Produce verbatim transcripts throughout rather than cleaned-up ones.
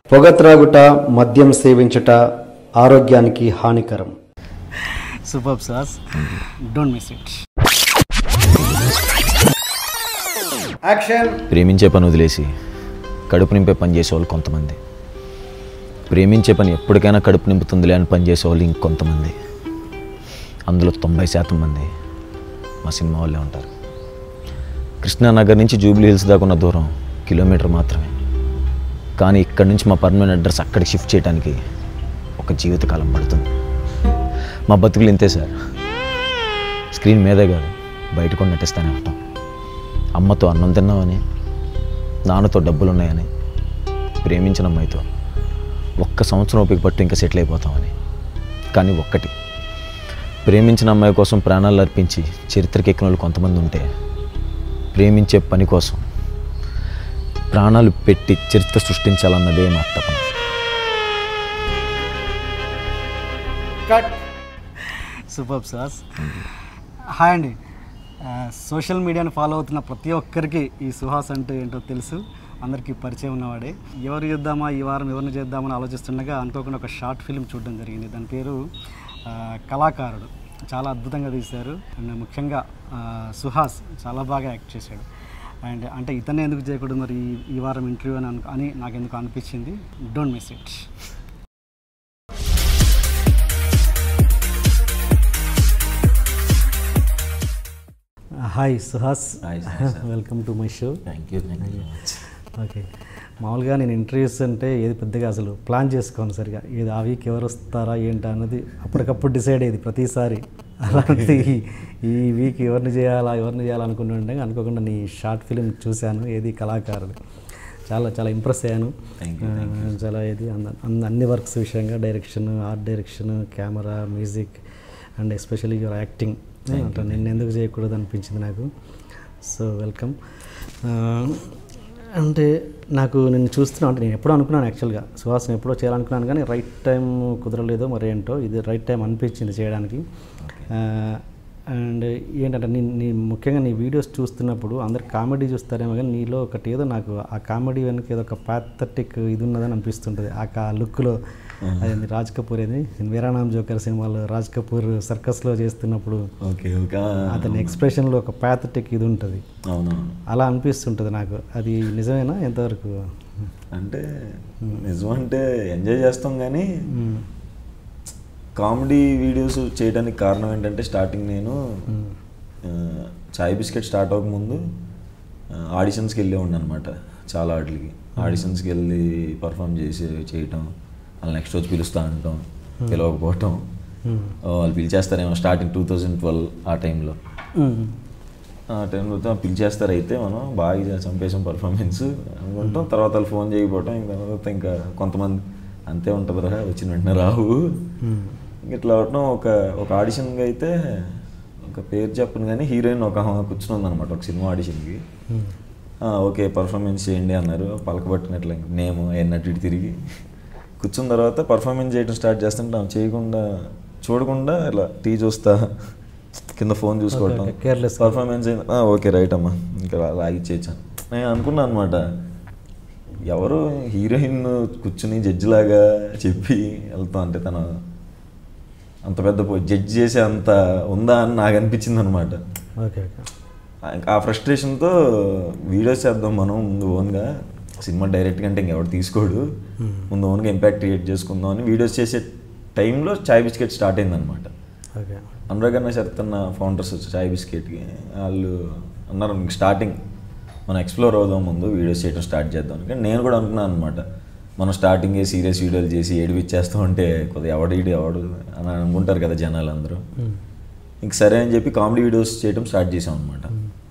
పొగ త్రాగుట, మద్యం సేవించుట ఆరోగ్యానికి హానికరం. Super sauce, don't miss it. Action. ప్రేమించే పని వదిలేసి కడుపు నింపే పని చేసేవాళ్ళు కొంతమంది, ప్రేమించే పని ఎప్పటికైనా కడుపు నింపుతుందిలే అని పని చేసేవాళ్ళు ఇంకొంతమంది. అందులో తొంభై శాతం మంది మా సినిమా వాళ్ళే ఉంటారు. కృష్ణానగర్ నుంచి జూబ్లీ హిల్స్ దాకా ఉన్న దూరం కిలోమీటర్ మాత్రమే, కానీ ఇక్కడి నుంచి మా పర్మనెంట్ అడ్రస్ అక్కడికి షిఫ్ట్ చేయడానికి ఒక జీవితకాలం పడుతుంది. మా బతుకులు ఇంతే సార్. స్క్రీన్ మీదే కాదు బయట కూడా నటిస్తూనే ఉంటాం. అమ్మతో అన్నం తిన్నామని, నాన్నతో డబ్బులు ఉన్నాయని, ప్రేమించిన అమ్మాయితో ఒక్క సంవత్సరం ఓపిక పట్టు ఇంకా సెటిల్ అయిపోతామని. కానీ ఒక్కటి, ప్రేమించిన అమ్మాయి కోసం ప్రాణాలు అర్పించి చరిత్రకి ఎక్కిన వాళ్ళు కొంతమంది ఉంటే, ప్రేమించే పని కోసం ప్రాణాలు పెట్టి చరిత్ర సృష్టించాలన్నదే మా తపన. Super sauce. హాయ్ అండి. సోషల్ మీడియాని ఫాలో అవుతున్న ప్రతి ఒక్కరికి ఈ సుహాస్ అంటే ఏంటో తెలుసు, అందరికీ పరిచయం ఉన్నవాడే. ఎవరు చేద్దామా ఈ వారం ఎవరిని చేద్దామని ఆలోచిస్తుండగా అనుకోకుండా ఒక షార్ట్ ఫిల్మ్ చూడడం జరిగింది. దాని పేరు కళాకారుడు. చాలా అద్భుతంగా తీశారు. అండ్ ముఖ్యంగా సుహాస్ చాలా బాగా యాక్ట్ చేశాడు. అండ్ అంటే ఇతనే ఎందుకు చేయకూడదు మరి ఈ వారం ఇంటర్వ్యూ అని అను అని నాకు ఎందుకు అనిపించింది. Don't miss it. Hi Suhas, welcome to my show. Thank you. Okay, మామూలుగా నేను ఇంటర్వ్యూస్ అంటే ఏది పెద్దగా అసలు ప్లాన్ చేసుకోను సరిగా, ఏది ఆ వీక్ ఎవరు వస్తారా ఏంటా అన్నది అప్పటికప్పుడు డిసైడ్ అయ్యేది ప్రతిసారి. అలాంటిది ఈ వీక్ ఎవరిని చేయాలా ఎవరిని చేయాలనుకుంటుంటే అనుకోకుండా నీ షార్ట్ ఫిలిం చూశాను, ఏది కళాకారుడు. చాలా చాలా ఇంప్రెస్ అయ్యాను. చాలా ఏది అన్ని వర్క్స్ విషయంగా, direction, art direction, camera, music and especially your acting అంటే నేను ఎందుకు చేయకూడదు అనిపించింది నాకు. So welcome. అంటే నాకు నేను చూస్తున్నాను, అంటే నేను ఎప్పుడో అనుకున్నాను యాక్చువల్గా సుహాస్ని ఎప్పుడో చేయాలనుకున్నాను, కానీ రైట్ టైం కుదరలేదో మరి ఏంటో ఇది రైట్ టైం అనిపించింది చేయడానికి. అండ్ ఏంటంటే నీ నీ ముఖ్యంగా నీ వీడియోస్ చూస్తున్నప్పుడు అందరు కామెడీ చూస్తారేమో, కానీ నీలో ఒకటి ఏదో నాకు ఆ కామెడీ వెనక ఏదో ఒక ప్యాథటిక్ ఇది ఉన్నదని అనిపిస్తుంటుంది. ఆ లుక్లో అదేంది రాజ్ కపూర్ ఏది వీరానామ్ జోకర్ సినిమాలో రాజ్ కపూర్ సర్కస్లో చేస్తున్నప్పుడు అతని ఎక్స్ప్రెషన్లో ఒక ప్యాథటిక్ ఇది ఉంటుంది. అలా అనిపిస్తుంటుంది నాకు. అది నిజమేనా ఎంతవరకు? అంటే నిజం అంటే ఎంజాయ్ చేస్తాం, కానీ కామెడీ వీడియోస్ చేయడానికి కారణం ఏంటంటే స్టార్టింగ్ నేను చాయ్ బిస్కెట్ స్టార్ట్ అవ్వకముందు ఆడిషన్స్కి వెళ్ళే ఉండి అనమాట. చాలా వాటికి ఆడిషన్స్కి వెళ్ళి పర్ఫామ్ చేసి చేయటం, వాళ్ళు నెక్స్ట్ వచ్చి పిలుస్తూ ఉంటాం, పిలవకపోవటం, వాళ్ళు పిలిచేస్తారేమో. స్టార్టింగ్ టూ థౌజండ్ ట్వెల్వ్ ఆ టైంలో ఆ టైంలో పిలిచేస్తారు, అయితే మనం బాగా చంపేసాం పర్ఫార్మెన్స్ అనుకుంటాం. తర్వాత వాళ్ళు ఫోన్ చేయకపోవటం, ఇంకా తర్వాత ఇంకా కొంతమంది అంతే ఉంటుంది రా వచ్చిన వెంటనే రావు ఇట్లా అవటం. ఒక ఒక ఆడిషన్కి అయితే ఒక పేరు చెప్పను కానీ హీరోయిన్ ఒక కూర్చుని ఉందన్నమాట ఒక సినిమా ఆడిషన్కి. ఓకే పర్ఫార్మెన్స్ చేయండి అన్నారు. పలకబట్టినట్లు నేము అన్నట్టు ఇటు తిరిగి కూర్చున్న తర్వాత పర్ఫార్మెన్స్ చేయడం స్టార్ట్ చేస్తుంటాం, చేయకుండా చూడకుండా ఇలా టీ చూస్తా, కింద ఫోన్ చూసుకోవటం, పర్ఫార్మెన్స్ అయింది ఓకే రైట్ అమ్మా ఇంకా లాగిచ్చేయచ్చాను. నేను అనుకున్నాను అనమాట, ఎవరు హీరోయిన్ కూర్చుని జడ్జిలాగా చెప్పి వెళ్తాం అంటే తను అంత పెద్ద జడ్జి చేసే అంత ఉందా అని నాకు అనిపించింది అనమాట. ఆ ఫ్రస్ట్రేషన్తో వీడియోస్ చేద్దాం మనం ముందు ఓన్గా, సినిమా డైరెక్ట్గా అంటే ఇంకెవరు తీసుకోడు, ముందు ఓన్గా ఇంపాక్ట్ క్రియేట్ చేసుకుందాం అని వీడియోస్ చేసే టైంలో చాయ్ బిస్కెట్ స్టార్ట్ అయిందనమాట. అనురాగన్న శరతన్న ఫౌండర్స్ వచ్చి చాయ్ బిస్కెట్కి వాళ్ళు అన్నారు స్టార్టింగ్ మనం ఎక్స్ప్లోర్ అవుదాం ముందు వీడియోస్ చేయడం స్టార్ట్ చేద్దాం. కానీ నేను కూడా అనుకున్నాను అనమాట, మనం స్టార్టింగే సీరియస్ వీడియోలు చేసి ఏడిపిచ్చేస్తాం అంటే కొద్దిగా ఎవడు ఇటు ఎవడు అని అనుకుంటారు కదా జనాలు అందరూ. ఇంక సరే అని చెప్పి కామెడీ వీడియోస్ చేయడం స్టార్ట్ చేసాం అనమాట.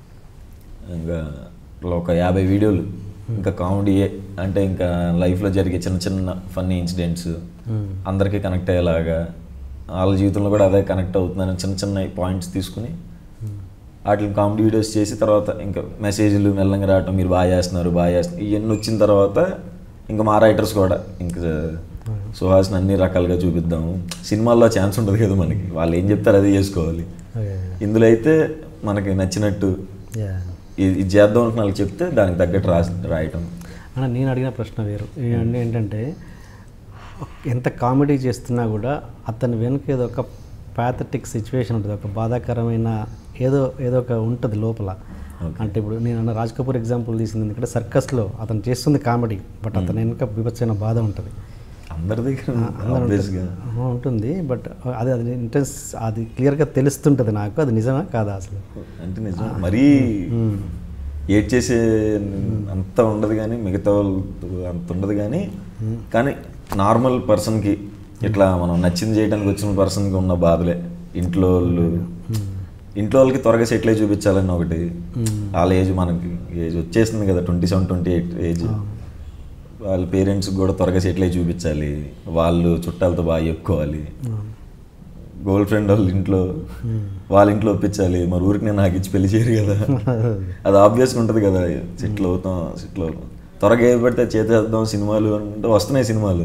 ఇంకా ఒక యాభై వీడియోలు ఇంకా కామెడీయే, అంటే ఇంకా లైఫ్లో జరిగే చిన్న చిన్న ఫన్నీ ఇన్సిడెంట్స్ అందరికీ కనెక్ట్ అయ్యేలాగా, వాళ్ళ జీవితంలో కూడా అదే కనెక్ట్ అవుతుందని చిన్న చిన్న పాయింట్స్ తీసుకుని వాటిని కామెడీ వీడియోస్ చేసి తర్వాత ఇంకా మెసేజ్లు మెల్లంగా రావటం, మీరు బాగా చేస్తున్నారు బాగా చేస్తున్నారు ఇవన్నీ వచ్చిన తర్వాత ఇంకా మా రైటర్స్ కూడా ఇంకా సుహాస్ని అన్ని రకాలుగా చూపిద్దాము. సినిమాల్లో ఛాన్స్ ఉంటుంది కదా మనకి, వాళ్ళు ఏం చెప్తారు అదే చేసుకోవాలి. ఇందులో అయితే మనకి నచ్చినట్టు ఇది చేద్దాం అనుకున్న వాళ్ళకి చెప్తే దానికి తగ్గట్టు రాసి రాయటం. అన్న నేను అడిగిన ప్రశ్న వేరు ఏంటి ఏంటంటే ఎంత కామెడీ చేస్తున్నా కూడా అతని వెనుక ఏదో ఒక ప్యాథటిక్ సిచ్యువేషన్ ఉంటుంది, ఒక బాధాకరమైన ఏదో ఏదో ఒక ఉంటుంది లోపల. అంటే ఇప్పుడు నేను అన్న రాజ్ కపూర్ ఎగ్జాంపుల్ తీసింది ఎందుకంటే సర్కస్లో అతను చేస్తుంది కామెడీ, బట్ అతని వెనుక బీభత్సమైన బాధ ఉంటుంది, అందరి దగ్గర ఉంటుంది. బట్ అది అది ఇంటెన్స్ అది క్లియర్గా తెలుస్తుంటుంది నాకు, అది నిజమా కాదా అసలు? అంటే నిజం మరీ ఏడ్ చేసే అంత ఉండదు కానీ మిగతా వాళ్ళు అంత ఉండదు కానీ కానీ నార్మల్ పర్సన్కి ఇట్లా మనం నచ్చింది చేయడానికి వచ్చిన పర్సన్కి ఉన్న బాధలే. ఇంట్లో వాళ్ళు ఇంట్లో వాళ్ళకి త్వరగా సెటిల్ అయి చూపించాలని ఒకటి, వాళ్ళ ఏజ్ మనకి ఏజ్ వచ్చేసింది కదా twenty seven twenty eight age, వాళ్ళ పేరెంట్స్కి కూడా త్వరగా సెటిల్ అయి చూపించాలి, వాళ్ళు చుట్టాలతో బాగా చెప్పుకోవాలి, గర్ల్ ఫ్రెండ్ వాళ్ళ ఇంట్లో వాళ్ళ ఇంట్లో ఒప్పించాలి, మరి ఊరికి నేను నాకు ఇచ్చి పెళ్లి చేయరు కదా, అది ఆబ్వియస్గా ఉంటుంది కదా. సెటిల్ అవుతాం సెటిల్ అవుతాం త్వరగా ఏ పడితే చేసేద్దాం సినిమాలు అనుకుంటే వస్తున్నాయి సినిమాలు,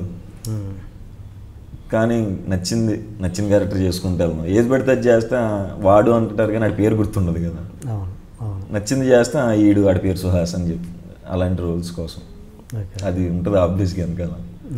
కానీ నచ్చింది నచ్చిన క్యారెక్టర్ చేసుకుంటే వెళ్దాం. ఏది పడితే అది చేస్తే వాడు అంటుంటారు కానీ ఆడి పేరు గుర్తుండదు కదా, నచ్చింది చేస్తే ఈడు వాడి పేరు సుహాస్ అని చెప్పి అలాంటి రోల్స్ కోసం అది ఉంటుంది ఆబ్వియస్గా వెనకాల.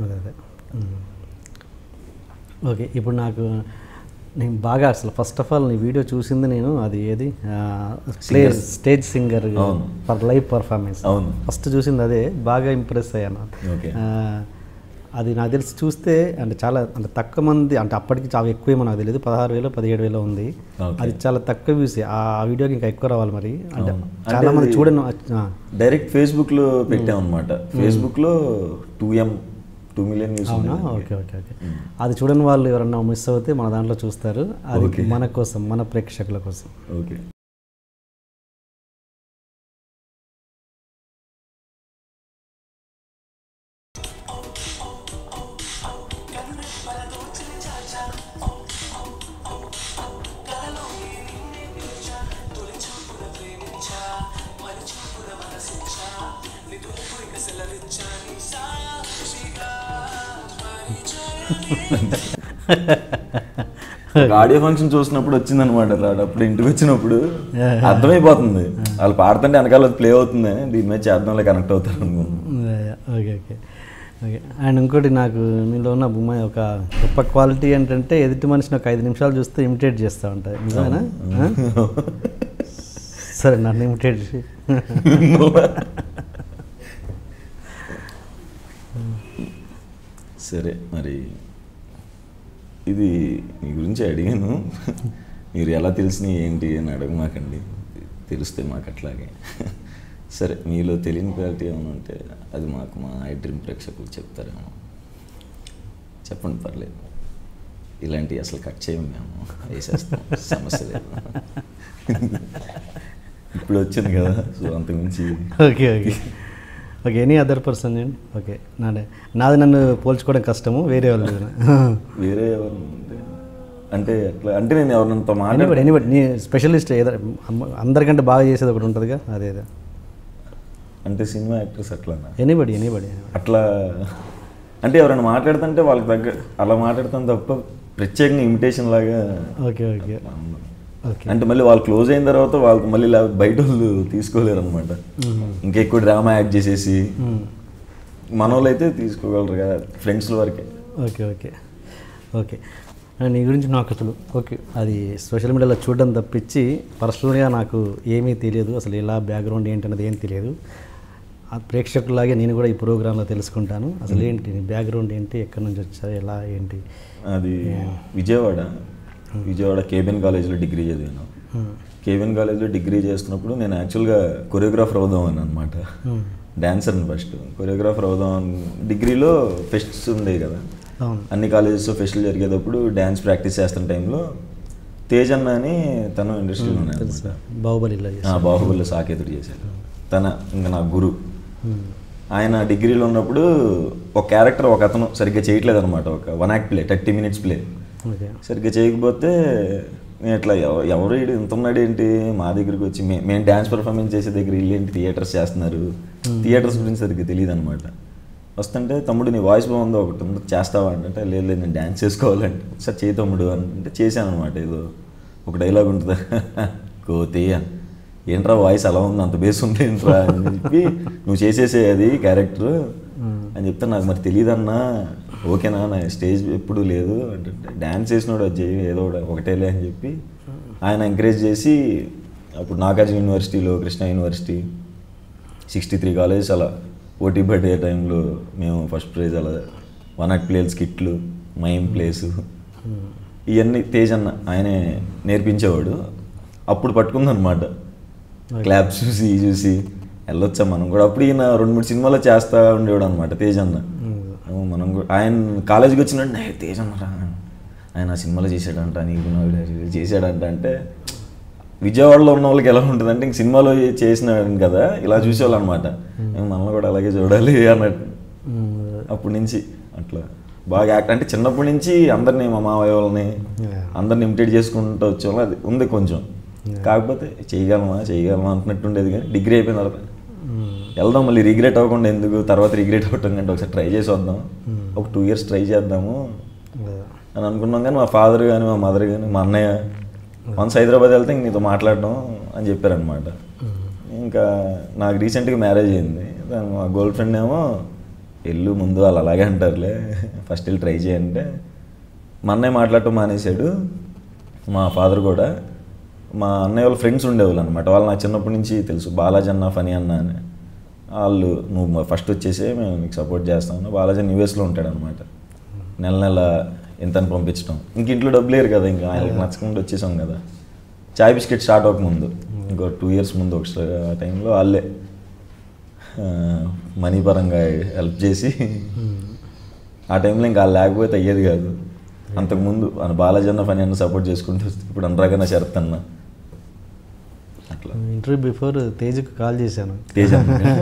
ఓకే, ఇప్పుడు నాకు నేను బాగా అసలు ఫస్ట్ ఆఫ్ ఆల్ నీ వీడియో చూసింది నేను అది ఏది play stage singer for live performance అవును ఫస్ట్ చూసింది అదే, బాగా ఇంప్రెస్ అయ్యాను. అది నాకు తెలిసి చూస్తే అంటే చాలా అంటే తక్కువ మంది, అంటే అప్పటికి చాలా ఎక్కువేమో నాకు తెలియదు, పదహారు వేలు పదిహేడు వేలు ఉంది, అది చాలా తక్కువ వ్యూస్. ఆ వీడియోకి ఇంకా ఎక్కువ రావాలి మరి, అంటే చాలా మంది చూడను. డైరెక్ట్ ఫేస్బుక్లో పెట్టామన్నమాట, ఫేస్బుక్లో two M two million views. అవునా, ఓకే ఓకే ఓకే. అది చూడని వాళ్ళు ఎవరన్నా మిస్ అవుతే మన దాంట్లో చూస్తారు, అది మన కోసం మన ప్రేక్షకుల కోసం. ఓకే. ఆడియో ఫంక్షన్ చూసినప్పుడు వచ్చిందనమాట, అప్పుడు ఇంటికి వచ్చినప్పుడు అర్థమైపోతుంది వాళ్ళు పాడుతుంటే వెనకాల ప్లే అవుతుంది, దీని మీద చేద్దాంలో కనెక్ట్ అవుతారు అనుకుంటున్నాను. Okay okay okay. అండ్ ఇంకోటి నాకు మీలో ఉన్న బొమ్మ ఒక గొప్ప క్వాలిటీ ఏంటంటే ఎదుటి మనిషిని ఒక ఐదు నిమిషాలు చూస్తే ఇమిటేట్ చేస్తూ ఉంటాయి, నిజమేనా? సరే నన్ను ఇమిటేట్ చేసి సరే. మరి ఇది మీ గురించి అడిగాను, మీరు ఎలా తెలిసినాయి ఏంటి అని అడగమాకండి, తెలిస్తే మాకు అట్లాగే. సరే, మీలో తెలియని క్వాలిటీ ఏమైనా ఉంటే అది మాకు మా iDream ప్రేక్షకులు చెప్తారేమో, చెప్పండి పర్లేదు. ఇలాంటివి అసలు కట్ చేయము మేము, వేసేస్తాం, సమస్య లేదు. ఇప్పుడు వచ్చింది కదా, సో అంతకుమించి. Okay okay okay. Any other person అండి? ఓకే, నాదే నాది నన్ను పోల్చుకోవడం కష్టము, వేరే వాళ్ళు వేరే ఎవరు అంటే అట్లా అంటే నేను ఎవరినంత మాట్లాడి ఎనీబడి నీ స్పెషలిస్ట్ ఏదో అందరికంటే బాగా చేసేది ఒకటి ఉంటుందిగా, అదేదో అంటే సినిమా యాక్టర్స్ అట్లా ఎనీబడి ఎనీబడి అట్లా అంటే ఎవరైనా మాట్లాడుతుంటే వాళ్ళకి దగ్గర అలా మాట్లాడతాను తప్ప ప్రత్యేకంగా ఇమిటేషన్ లాగా. Okay okay okay. అంటే మళ్ళీ వాళ్ళు క్లోజ్ అయిన తర్వాత వాళ్ళకి మళ్ళీ బయట వాళ్ళు తీసుకోలేరు అనమాట, ఇంకెక్కువ డ్రామా యాడ్ చేసేసి. మన వాళ్ళు అయితే తీసుకోగలరు కదా, ఫ్రెండ్స్ వరకే. Okay okay okay. నీ గురించి నాకు అసలు ఓకే అది సోషల్ మీడియాలో చూడడం తప్పించి పర్సనల్గా నాకు ఏమీ తెలియదు, అసలు ఎలా బ్యాక్గ్రౌండ్ ఏంటన్నది ఏం తెలియదు. ఆ ప్రేక్షకులాగే నేను కూడా ఈ ప్రోగ్రాంలో తెలుసుకుంటాను అసలు ఏంటి నీ బ్యాక్గ్రౌండ్ ఏంటి, ఎక్కడి నుంచి వచ్చా, ఎలా ఏంటి. అది విజయవాడ విజయవాడ కేబిఎన్ కాలేజ్లో డిగ్రీ చదివాను. కేబిఎన్ కాలేజ్లో డిగ్రీ చేస్తున్నప్పుడు నేను యాక్చువల్గా కొరియోగ్రాఫర్ అవుదామని అనమాట, డాన్సర్ని ఫస్ట్. కొరియోగ్రాఫర్ అవుదాం డిగ్రీలో ఫెస్ట్స్ ఉండేవి కదా, అన్ని కాలేజెస్ ఫెస్ట్లు జరిగేటప్పుడు డ్యాన్స్ ప్రాక్టీస్ చేస్తున్న టైంలో తేజ్ అన్న అని తను ఇండస్ట్రీలో ఉన్నాడు, బాహుబలిలో బాహుబలిలో సాకేతుడు చేశాడు తన, ఇంకా నా గురు. ఆయన డిగ్రీలో ఉన్నప్పుడు ఒక క్యారెక్టర్ ఒక అతను సరిగ్గా చేయట్లేదు అనమాట, ఒక one act play thirty minutes play సరిగ్గా చేయకపోతే నేను ఇట్లా ఎవరు ఇంత ఉన్నాడు ఏంటి మా దగ్గరికి వచ్చి మే మేము డ్యాన్స్ పర్ఫార్మెన్స్ చేసే దగ్గర వీళ్ళు ఏంటి థియేటర్స్ చేస్తున్నారు, థియేటర్స్ గురించి సరిగ్గా తెలియదు అనమాట. వస్తుంటే తమ్ముడు నీ వాయిస్ బాగుందో ఒకటి ఉంది చేస్తావా అంటే లేదు లేదు నేను డ్యాన్స్ చేసుకోవాలంటే సార్ చేయి తమ్ముడు అంటే చేశాను అనమాట. ఏదో ఒక డైలాగ్ ఉంటుంది కోతి ఏంట్రా వాయిస్ అలా ఉంది, అంత బేస్ ఉంది ఏంట్రా అని చెప్పి నువ్వు చేసేసే అది క్యారెక్టర్ అని చెప్తే నాకు మరి తెలియదన్నా, ఓకేనా నా స్టేజ్ ఎప్పుడు లేదు అంటే డ్యాన్స్ చేసినాడు అది చేయి ఏదో ఒకటేలే అని చెప్పి ఆయన ఎంకరేజ్ చేసి అప్పుడు నాగార్జున యూనివర్సిటీలో Krishna university sixty three colleges అలా ఓటీ బర్త్డే టైంలో మేము ఫస్ట్ ప్రైజ్ అలా వన్ నాట్ ప్లేస్ స్కిట్లు మైమ్ ప్లేసు ఇవన్నీ తేజ్ అన్న ఆయనే నేర్పించేవాడు. అప్పుడు పట్టుకుందనమాట క్లాప్స్ చూసి చూసి వెళ్ళొచ్చా మనం కూడా. అప్పుడు ఈయన రెండు మూడు సినిమాలో చేస్తూ ఉండేవాడు అనమాట తేజ్ అన్న. మనం కూడా ఆయన కాలేజీకి వచ్చినట్టు తేజ్ అన్నరా ఆయన ఆ సినిమాలో చేశాడంట, నీకు చేశాడంట అంటే విజయవాడలో ఉన్న వాళ్ళకి ఎలా ఉంటుంది అంటే ఇంక సినిమాలో చేసినాడు కదా ఇలా చూసేవాళ్ళు అనమాట, మనల్ని కూడా అలాగే చూడాలి అన్నట్టు. అప్పటి నుంచి అట్లా బాగా యాక్ట్ అంటే చిన్నప్పటి నుంచి అందరినీ మా మావయ్య వాళ్ళని అందరిని ఇమిటేట్ చేసుకుంటూ వచ్చేవాళ్ళం. అది ఉంది కొంచెం, కాకపోతే చేయగలమా చేయగలమా అంటున్నట్టు ఉండేది. కానీ డిగ్రీ అయిపోయిన తర్వాత వెళ్దాం మళ్ళీ రిగ్రెట్ అవ్వకుండా ఎందుకు, తర్వాత రిగ్రెట్ అవ్వటం కంటే ఒకసారి ట్రై చేసి వద్దాం, ఒక టూ ఇయర్స్ ట్రై చేద్దాము అని అనుకున్నాం. కానీ మా ఫాదర్ కానీ మా మదర్ కానీ మా అన్నయ్య వన్స్ హైదరాబాద్ వెళ్తే ఇంక నీతో మాట్లాడడం అని చెప్పారనమాట. ఇంకా నాకు రీసెంట్గా మ్యారేజ్ అయింది, మా గర్ల్ ఫ్రెండ్ ఏమో వెళ్ళు ముందు వాళ్ళు అలాగే అంటారులే ఫస్ట్ వెళ్ళి ట్రై చేయంటే మా అన్నయ్య మాట్లాడటం మానేశాడు. మా ఫాదర్ కూడా మా అన్నయ్య వాళ్ళ ఫ్రెండ్స్ ఉండేవాళ్ళు అనమాట, వాళ్ళు నాకు చిన్నప్పటి నుంచి తెలుసు, బాలాజీ అన్న ఫనీ అన్న అని. వాళ్ళు నువ్వు ఫస్ట్ వచ్చేసి మేము మీకు సపోర్ట్ చేస్తాము, బాలాజీ యూఎస్లో ఉంటాడు అనమాట, నెల నెల ఎంత అని పంపించడం. ఇంక ఇంట్లో డబ్బులు లేరు కదా, ఇంకా ఆయనకి నచ్చకుండా వచ్చేసాం కదా. చాయ్ బిస్కెట్ స్టార్ట్ అవ్వకముందు ఇంకో టూ ఇయర్స్ ముందు ఒక టైంలో వాళ్ళే మనీ పరంగా హెల్ప్ చేసి ఆ టైంలో ఇంకా వాళ్ళు లేకపోతే అయ్యేది కాదు. అంతకుముందు బాలాజీ అన్న ఫనీ అన్న సపోర్ట్ చేసుకుంటూ ఇప్పుడు అనురాగన్న శరత్ అన్న అట్లా. ఇంటర్వ్యూ బిఫోర్ తేజ్కి కాల్ చేశాను, తేజ్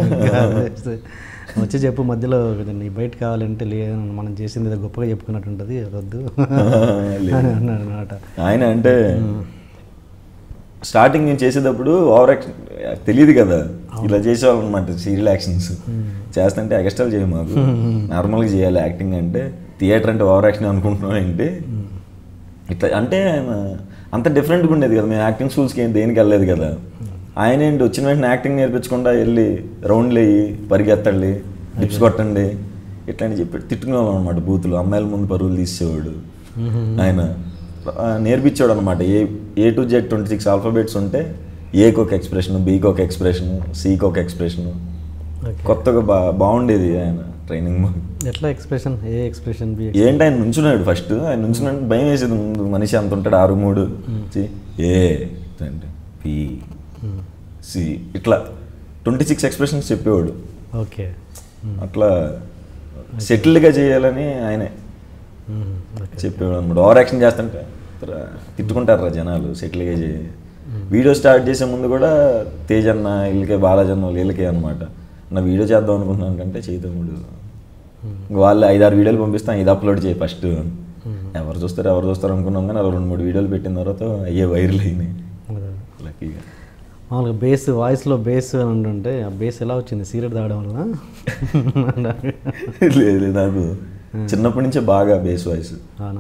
వచ్చి చెప్పు మధ్యలో నీ బయట కావాలంటే లేదు మనం చేసింది ఏదో గొప్పగా చెప్పుకున్నట్టు ఉంటుంది వద్దు అన్నాడు అనమాట. ఆయన అంటే స్టార్టింగ్ నేను చేసేటప్పుడు ఓవర్ యాక్షన్ తెలియదు కదా, ఇలా చేసేవాళ్ళు అనమాట సీరియల్ యాక్షన్స్ చేస్తుంటే ఎక్స్ట్రాలు చేయ మాకు నార్మల్గా చేయాలి యాక్టింగ్ అంటే, థియేటర్ అంటే ఓవర్ యాక్షన్ అనుకుంటున్నాం ఏంటి ఇట్లా అంటే అంత డిఫరెంట్గా ఉండేది కదా. మేము యాక్టింగ్ స్కూల్స్కి ఏం దేనికి వెళ్ళలేదు కదా. ఆయన ఏంటి వచ్చిన వెంటనే యాక్టింగ్ నేర్పించకుండా వెళ్ళి రౌండ్లు వేయి పరిగెత్తండి డిప్స్ కొట్టండి ఇట్లా అని చెప్పి తిట్టుకునేవాళ్ళం అనమాట. బూతులు అమ్మాయిల ముందు పరుగులు తీసేవాడు ఆయన, నేర్పించాడు అనమాట. A A to Z twenty six alphabets ఉంటే ఏకి ఒక ఎక్స్ప్రెషన్, బీకి ఒక ఎక్స్ప్రెషన్, సికి ఒక ఎక్స్ప్రెషన్, కొత్తగా బా బాగుండేది ఆయన ట్రైనింగ్. ఎట్లా ఎక్స్ప్రెషన్, ఏ ఎక్స్ప్రెషన్ బి ఏంటి ఆయన నుంచున్నాడు ఫస్ట్, ఆయన నుంచున్నాడు భయం వేసేది ముందు, మనిషి అంత ఉంటాడు ఆరు మూడు ఏ పి సి ఇట్లా ట్వంటీ సిక్స్ ఎక్స్ప్రెషన్స్ చెప్పేవాడు. ఓకే అట్లా సెటిల్డ్గా చేయాలని ఆయనే చెప్పేవాడు అనమాట. ఓవర్ యాక్షన్ చేస్తుంటే తిట్టుకుంటారు జనాలు సెటిల్గా చేయ. వీడియో స్టార్ట్ చేసే ముందు కూడా తేజ్ అన్న వీళ్ళకే బాలాజీ అన్న వీళ్ళకే అనమాట, నా వీడియో చేద్దాం అనుకుంటున్నాను కంటే చేయతమ్ముడు వాళ్ళు ఐదారు వీడియోలు పంపిస్తాను ఇది అప్లోడ్ చేయి ఫస్ట్, ఎవరు చూస్తారు ఎవరు చూస్తారు అనుకున్నాం. కానీ అలా రెండు మూడు వీడియోలు పెట్టిన తర్వాత అయ్యే వైరల్ అయినాయి లక్కీగా. మామూలుగా బేస్ వాయిస్లో బేస్ అని అంటుంటే ఆ బేస్ ఎలా వచ్చింది, సిగరెట్ తాగడం వల్ల? లేదు నాకు చిన్నప్పటి నుంచే బాగా బేస్ వాయిస్.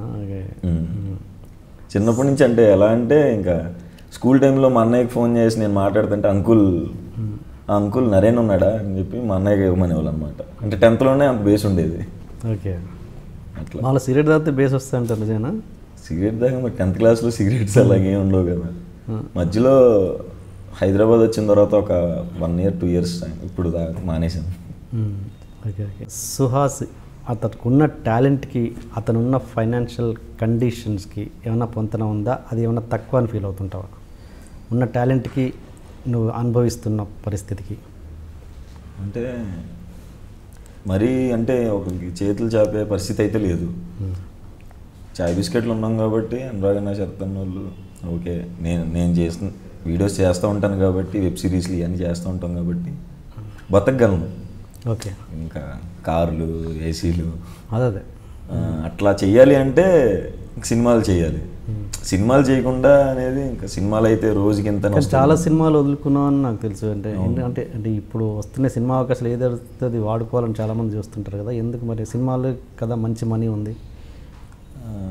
చిన్నప్పటి నుంచి అంటే ఎలా అంటే ఇంకా స్కూల్ టైంలో మా అన్నయ్యకి ఫోన్ చేసి నేను మాట్లాడుతుంటే అంకుల్ ఆ అంకుల్ నరేన్ ఉన్నాడా అని చెప్పి మా అన్నయ్యకి ఇవ్వమనేవాళ్ళు అనమాట. అంటే టెన్త్లోనే అంత బేస్ ఉండేది. ఓకే అట్లా మళ్ళీ సిగరెట్ తాగితే బేస్ వస్తా అంటారు నిజేనా? సిగరెట్ దాకా మరి టెన్త్ క్లాస్లో సిగరెట్స్ అలాగే ఉండవు కదా. మధ్యలో హైదరాబాద్ వచ్చిన తర్వాత ఒక వన్ ఇయర్ టూ ఇయర్స్ ఇప్పుడు దాకా మానేశాను. ఓకే ఓకే సుహాస్ అతనుకున్న టాలెంట్కి అతనున్న ఫైనాన్షియల్ కండిషన్స్కి ఏమైనా పొంతన ఉందా, అది ఏమైనా తక్కువ అని ఫీల్ అవుతుంటావా ఉన్న టాలెంట్కి నువ్వు అనుభవిస్తున్న పరిస్థితికి? అంటే మరీ అంటే ఒక చేతులు చాపే పరిస్థితి అయితే లేదు. చాయ్ బిస్కెట్లు ఉన్నాం కాబట్టి అనురాగన్న శరతన్న వాళ్ళు ఓకే, నేను నేను చేసిన వీడియోస్ చేస్తూ ఉంటాను కాబట్టి వెబ్ సిరీస్లు ఇవన్నీ చేస్తూ ఉంటాం కాబట్టి బతకగలను. ఓకే ఇంకా కార్లు ఏసీలు అదే అట్లా చెయ్యాలి అంటే సినిమాలు చేయాలి. సినిమాలు చేయకుండా అనేది ఇంకా సినిమాలు అయితే రోజుకి ఎంత చాలా సినిమాలు వదులుకున్నావు అని నాకు తెలుసు. అంటే ఎందుకంటే అంటే ఇప్పుడు వస్తున్న సినిమా అవకాశాలు ఏదైతే వాడుకోవాలని చాలామంది చూస్తుంటారు కదా, ఎందుకు మరి సినిమాలు కదా మంచి మనీ ఉంది?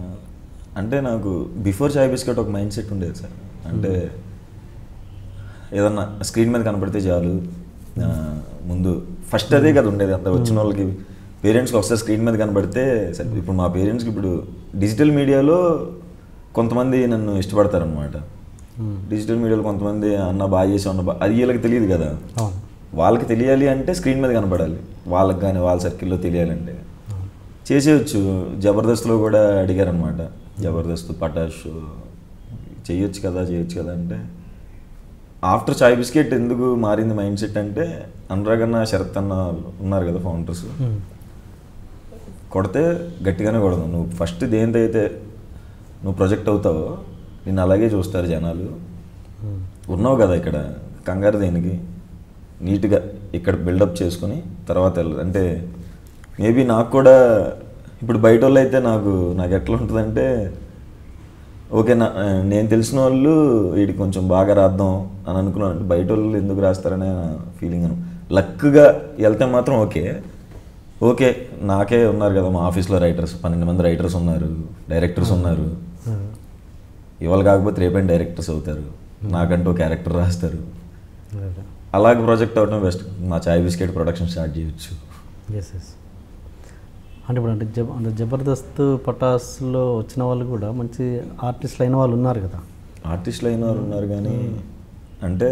అంటే నాకు బిఫోర్ చాయ్ బిస్కెట్ ఒక మైండ్ సెట్ ఉండేది సార్. అంటే ఏదన్నా స్క్రీన్ మీద కనపడితే చాలు ముందు ఫస్ట్ అదే కదా ఉండేది. అంత వచ్చిన వాళ్ళకి పేరెంట్స్కి ఒకసారి స్క్రీన్ మీద కనపడితే సరే. ఇప్పుడు మా పేరెంట్స్కి ఇప్పుడు డిజిటల్ మీడియాలో కొంతమంది నన్ను ఇష్టపడతారనమాట. డిజిటల్ మీడియాలో కొంతమంది అన్న బాగా చేసి అన్న బాగా, అది వీళ్ళకి తెలియదు కదా. వాళ్ళకి తెలియాలి అంటే స్క్రీన్ మీద కనపడాలి, వాళ్ళకి కానీ వాళ్ళ సర్కిల్లో తెలియాలంటే చేసేయచ్చు. జబర్దస్త్లో కూడా అడిగారనమాట, జబర్దస్త్ పటాష్ చేయొచ్చు కదా చేయొచ్చు కదా అంటే ఆఫ్టర్ చాయ్ బిస్కెట్ ఎందుకు మారింది మైండ్ సెట్ అంటే అనురాగ్ అన్న శరత్ అన్న ఉన్నారు కదా ఫౌండర్స్, కొడితే గట్టిగానే కొడదాం. నువ్వు ఫస్ట్ దేంతో అయితే నువ్వు ప్రొజెక్ట్ అవుతావో నిన్ను అలాగే చూస్తారు జనాలు. ఉన్నావు కదా ఇక్కడ, కంగారు దేనికి, నీట్గా ఇక్కడ బిల్డప్ చేసుకుని తర్వాత వెళ్ళదు. అంటే మేబీ నాకు కూడా ఇప్పుడు బయట వాళ్ళు అయితే నాకు నాకు ఎట్లా ఉంటుందంటే ఓకే నా నేను తెలిసిన వాళ్ళు వీడికి కొంచెం బాగా రాద్దాం అని అనుకున్నాను. బయట వాళ్ళు ఎందుకు రాస్తారనే ఫీలింగ్ అను. లక్గా వెళ్తే మాత్రం ఓకే ఓకే నాకే ఉన్నారు కదా మా ఆఫీస్లో రైటర్స్, పన్నెండు మంది రైటర్స్ ఉన్నారు, డైరెక్టర్స్ ఉన్నారు. ఇవాళ కాకపోతే రేపైనా డైరెక్టర్స్ అవుతారు, నాకంటూ క్యారెక్టర్ రాస్తారు. అలాగే ప్రాజెక్ట్ అవడం బెస్ట్. మా చాయ్ బిస్కెట్ ప్రొడక్షన్ స్టార్ట్ చేయొచ్చు. ఎస్ ఎస్ అంటే ఇప్పుడు అంటే జబ అంటే జబర్దస్త్ పటాస్లో వచ్చిన వాళ్ళు కూడా మంచి ఆర్టిస్టులు అయిన వాళ్ళు ఉన్నారు కదా. ఆర్టిస్టులు అయిన వాళ్ళు ఉన్నారు కానీ అంటే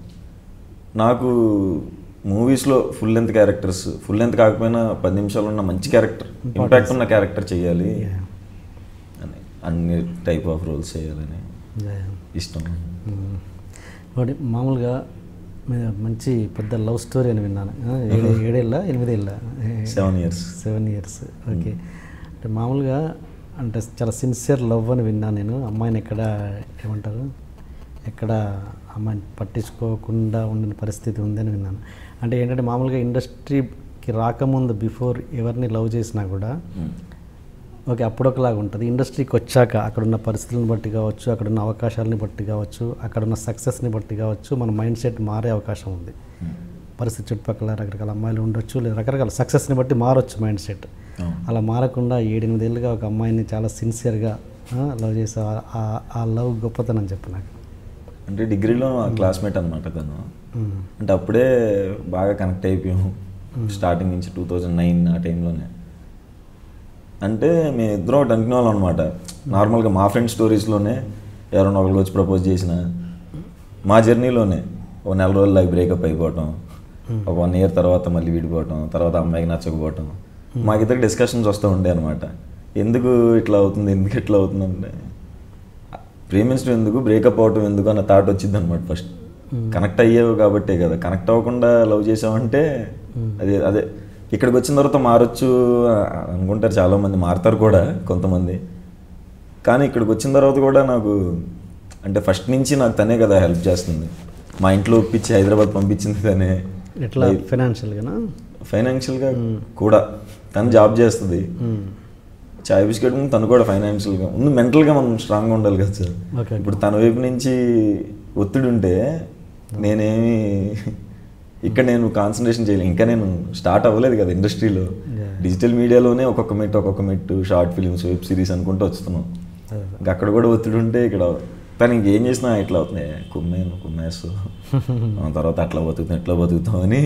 నాకు మూవీస్లో full length characters, full length కాకపోయినా పది నిమిషాలు ఉన్న మంచి క్యారెక్టర్, ఇంపాక్ట్ ఉన్న క్యారెక్టర్ చేయాలి అని, అన్ని టైప్ ఆఫ్ రోల్స్ చేయాలని ఇష్టం. ఒకటి మామూలుగా మంచి పెద్ద లవ్ స్టోరీ అని విన్నాను. ఏడు ఏడేళ్ళ ఎనిమిదేళ్ళ seven years seven years okay. అంటే మామూలుగా అంటే చాలా సిన్సియర్ లవ్ అని విన్నాను నేను. అమ్మాయిని ఎక్కడ ఏమంటారు ఎక్కడ అమ్మాయిని పట్టించుకోకుండా ఉండిన పరిస్థితి ఉందని విన్నాను. అంటే ఏంటంటే మామూలుగా ఇండస్ట్రీకి రాకముందు బిఫోర్ ఎవరిని లవ్ చేసినా కూడా ఓకే అప్పుడొకలాగా ఉంటుంది. ఇండస్ట్రీకి వచ్చాక అక్కడున్న పరిస్థితులను బట్టి కావచ్చు, అక్కడున్న అవకాశాలని బట్టి కావచ్చు, అక్కడున్న సక్సెస్ని బట్టి కావచ్చు, మన మైండ్ సెట్ మారే అవకాశం ఉంది. పరిస్థితి చుట్టుపక్కల రకరకాల అమ్మాయిలు ఉండొచ్చు, లేదా రకరకాల సక్సెస్ని బట్టి మారొచ్చు మైండ్ సెట్. అలా మారకుండా ఏడెనిమిదేళ్ళుగా ఒక అమ్మాయిని చాలా సిన్సియర్గా లవ్ చేసే ఆ లవ్ గొప్పతనం చెప్పు నాకు. అంటే డిగ్రీలో క్లాస్మేట్ అనమాట తను. అంటే అప్పుడే బాగా కనెక్ట్ అయిపోయాం స్టార్టింగ్ నుంచి టూ థౌజండ్ నైన్ ఆ టైంలోనే. అంటే మేము ఇద్దరం ఒకటి అనుకునే వాళ్ళం అనమాట. నార్మల్గా మా ఫ్రెండ్ స్టోరీస్లోనే ఎవరైనా ఒకరికి వచ్చి ప్రపోజ్ చేసిన మా జర్నీలోనే ఒక నెల రోజులు అవి బ్రేకప్ అయిపోవటం, ఒక వన్ ఇయర్ తర్వాత మళ్ళీ విడిపోవటం, తర్వాత అమ్మాయికి నచ్చకపోవటం, మాకిద్దరికి డిస్కషన్స్ వస్తూ ఉండే అనమాట. ఎందుకు ఇట్లా అవుతుంది, ఎందుకు ఇట్లా అవుతుంది అంటే ప్రేమించడం ఎందుకు, బ్రేకప్ అవటం ఎందుకు అన్న థాట్ వచ్చింది అనమాట. ఫస్ట్ కనెక్ట్ అయ్యేవి కాబట్టే కదా. కనెక్ట్ అవ్వకుండా లవ్ చేసామంటే అదే అదే ఇక్కడికి వచ్చిన తర్వాత మారచ్చు అనుకుంటారు చాలామంది, మారుతారు కూడా కొంతమంది. కానీ ఇక్కడికి వచ్చిన తర్వాత కూడా నాకు అంటే ఫస్ట్ నుంచి నాకు తనే కదా హెల్ప్ చేస్తుంది. మా ఇంట్లో ఒప్పించి హైదరాబాద్ పంపించింది తనే. ఎట్లా ఫైనాన్షియల్గా ఫైనాన్షియల్గా కూడా తను జాబ్ చేస్తుంది. చాయ్ బిస్కెట్ ముందు తను కూడా ఫైనాన్షియల్గా ముందు మెంటల్గా మనం స్ట్రాంగ్గా ఉండాలి కదా సార్. ఇప్పుడు తన వైపు నుంచి ఒత్తిడి ఉంటే నేనేమి ఇక్కడ నేను కాన్సన్ట్రేషన్ చేయలేను. ఇంకా నేను స్టార్ట్ అవ్వలేదు కదా ఇండస్ట్రీలో. డిజిటల్ మీడియాలోనే ఒక్కొక్క మెట్టు ఒక్కొక్క మెట్టు షార్ట్ ఫిలిమ్స్, వెబ్ సిరీస్ అనుకుంటూ వస్తున్నాం. ఇంకా అక్కడ కూడా ఒత్తిడి ఉంటే ఇక్కడ తను ఇంకేం చేసినా ఇట్లా అవుతుంది, కుమ్మేను కుమ్మేస్తూ తర్వాత అట్లా బతుకుతాం ఎట్లా బతుకుతాం అని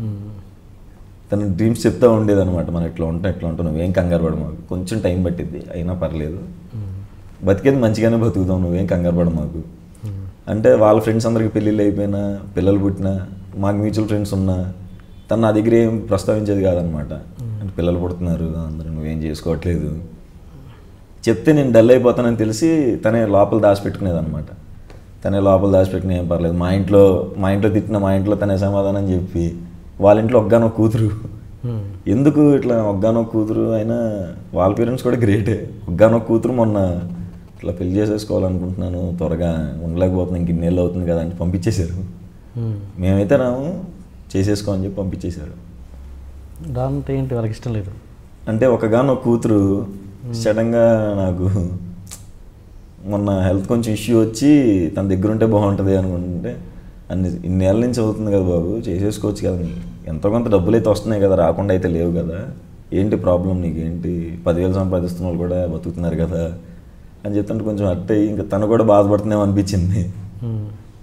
తన డ్రీమ్స్ చెప్తూ ఉండేది అనమాట. మనం ఎట్లా ఉంటాం ఎట్లా ఉంటాం, నువ్వేం కంగారు పడ మాకు, కొంచెం టైం పట్టిద్ది అయినా పర్లేదు, బతికేది మంచిగానే బతుకుతాం, నువ్వేం కంగారు పడ మాకు అంటే. వాళ్ళ ఫ్రెండ్స్ అందరికి పెళ్ళిళ్ళు అయిపోయినా, పిల్లలు పుట్టినా, మాకు మ్యూచువల్ ఫ్రెండ్స్ ఉన్నా తను నా దగ్గర ఏం ప్రస్తావించేది కాదనమాట. అంటే పిల్లలు పుడుతున్నారు అందరూ, నువ్వేం చేసుకోవట్లేదు చెప్తే నేను డల్ అయిపోతానని తెలిసి తనే లోపల దాచిపెట్టుకునేది అనమాట. తనే లోపల దాచిపెట్టుకుని ఏం పర్లేదు, మా ఇంట్లో మా ఇంట్లో తిట్టిన మా ఇంట్లో తనే సమాధానం చెప్పి, వాళ్ళ ఇంట్లో ఒగ్గానో కూతురు, ఎందుకు ఇట్లా ఒగ్గానో కూతురు అయినా వాళ్ళ పేరెంట్స్ కూడా గ్రేటే. ఒగ్గానో కూతురు మొన్న ఇట్లా పెళ్లి చేసేసుకోవాలనుకుంటున్నాను, త్వరగా ఉండలేకపోతున్నాను, ఇంక ఇన్నేళ్ళు అవుతుంది కదా అని పంపించేశారు. మేమైతే రాము చేసేసుకో అని చెప్పి పంపించేశారు. దాంతో ఏంటి వాళ్ళకి ఇష్టం లేదు అంటే ఒకగానో కూతురు సడన్గా నాకు మొన్న హెల్త్ కొంచెం ఇష్యూ వచ్చి తన దగ్గర ఉంటే బాగుంటుంది అనుకుంటే, అన్ని ఇన్నేళ్ళ నుంచి అవుతుంది కదా బాబు చేసేసుకోవచ్చు కదా, ఎంతో కొంత డబ్బులు అయితే వస్తున్నాయి కదా, రాకుండా అయితే లేవు కదా, ఏంటి ప్రాబ్లం నీకేంటి, పదివేలు సంపాదిస్తున్న వాళ్ళు కూడా బతుకుతున్నారు కదా అని చెప్తుంటే కొంచెం అట్టే ఇంకా తను కూడా బాధపడుతున్నామో అనిపించింది.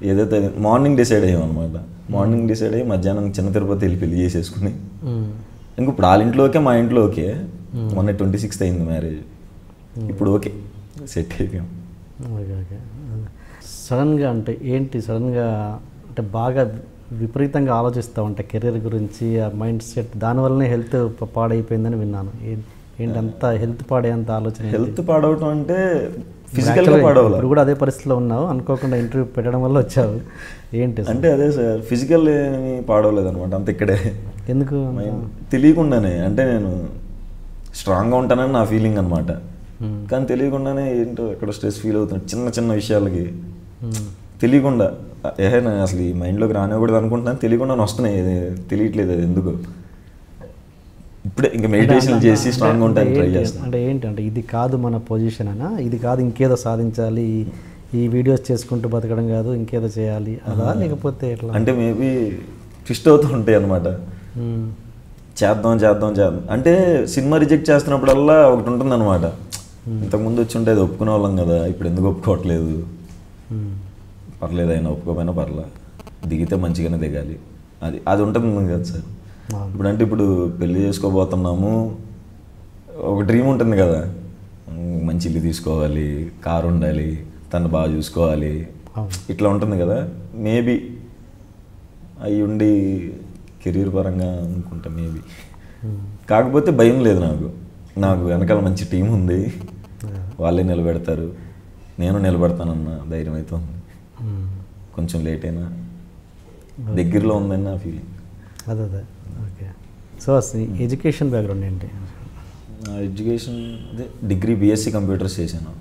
ఏదైతే మార్నింగ్ డిసైడ్ అయ్యాం అనమాట. మార్నింగ్ డిసైడ్ అయ్యి మధ్యాహ్నం చిన్న తిరుపతి వెళ్ళి పెళ్లి చేసేసుకుని ఇంక ఇప్పుడు వాళ్ళ ఇంట్లో ఓకే, మా ఇంట్లో ఓకే. మొన్న ట్వంటీ సిక్స్త్ అయింది మ్యారేజ్, ఇప్పుడు ఓకే సెట్ అయిపోయాం. Okay okay. సడన్గా అంటే ఏంటి సడన్గా అంటే బాగా విపరీతంగా ఆలోచిస్తూ ఉంటాయి కెరీర్ గురించి, ఆ మైండ్ సెట్, దానివల్లనే హెల్త్ పాడైపోయిందని విన్నాను. ఏంటి అంత హెల్త్ పాడేంత ఆలోచన? హెల్త్ పాడవటం అంటే ఫిజికల్గా పాడవాలి. ఇప్పుడు కూడా అదే పరిస్థితిలో ఉన్నావు, అనుకోకుండా ఇంటర్వ్యూ పెట్టడం వల్ల వచ్చావు. ఏంటి అంటే అదే సార్, ఫిజికల్ ఏమి పాడవలేదు అనమాట, అంత ఇక్కడే. ఎందుకు తెలియకుండానే, అంటే నేను స్ట్రాంగ్గా ఉంటానని నా ఫీలింగ్ అనమాట. కానీ తెలియకుండానే ఏంటో ఎక్కడ స్ట్రెస్ ఫీల్ అవుతున్నాడు చిన్న చిన్న విషయాలకి. తెలియకుండా ఏహే అసలు ఈ మైండ్లోకి రానివ్వకూడదు అనుకుంటున్నాను, తెలియకుండా వస్తున్నాయి, తెలియట్లేదు అది ఎందుకు. ఇప్పుడే ఇంకా మెడిటేషన్ చేసి స్ట్రాంగ్గా ఉంటాను ట్రై చేస్తాను. అంటే ఏంటి అంటే ఇది కాదు మన పొజిషన్ అనా, ఇది కాదు ఇంకేదో సాధించాలి, ఈ వీడియోస్ చేసుకుంటూ బతకడం కాదు ఇంకేదో చేయాలి అలా, లేకపోతే ఎట్లా? అంటే మేబీ ట్విస్ట్ అవుతూ ఉంటాయి అనమాట. చేద్దాం చేద్దాం చేద్దాం అంటే సినిమా రిజెక్ట్ చేస్తున్నప్పుడల్లా ఒకటి ఉంటుంది అనమాట, ఇంతకుముందు వచ్చి ఉంటే అది ఒప్పుకునే వాళ్ళం కదా, ఇప్పుడు ఎందుకు ఒప్పుకోవట్లేదు, పర్లేదు అయినా ఒప్పుకోపోయినా పర్లే, దిగితే మంచిగానే దిగాలి, అది అది ఉంటుంది కదా సార్. ఇప్పుడు అంటే ఇప్పుడు పెళ్ళి చేసుకోబోతున్నాము, ఒక డ్రీమ్ ఉంటుంది కదా, మంచి ఇల్లు తీసుకోవాలి, కారు ఉండాలి, తను బాగా చూసుకోవాలి, ఇట్లా ఉంటుంది కదా. మేబీ అవి ఉండి కెరీర్ పరంగా అనుకుంటా మేబీ. కాకపోతే భయం లేదు నాకు, నాకు వెనకాల మంచి టీం ఉంది, వాళ్ళే నిలబెడతారు, నేను నిలబెడతానన్న ధైర్యం అయితే ఉంది. కొంచెం లేట్ అయినా దగ్గరలో ఉందని నా ఫీలింగ్. అదే అదే ఓకే. సో ఎడ్యుకేషన్ బ్యాక్గ్రౌండ్ ఏంటి? ఎడ్యుకేషన్ అదే డిగ్రీ బీఎస్సీ కంప్యూటర్స్ చేశాను.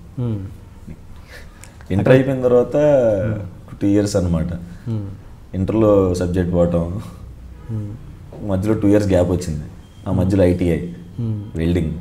ఇంటర్ అయిపోయిన తర్వాత టూ ఇయర్స్ అనమాట. ఇంటర్లో సబ్జెక్ట్ పోవటం, మధ్యలో టూ ఇయర్స్ గ్యాప్ వచ్చింది, ఆ మధ్యలో ఐటీఐ వెల్డింగ్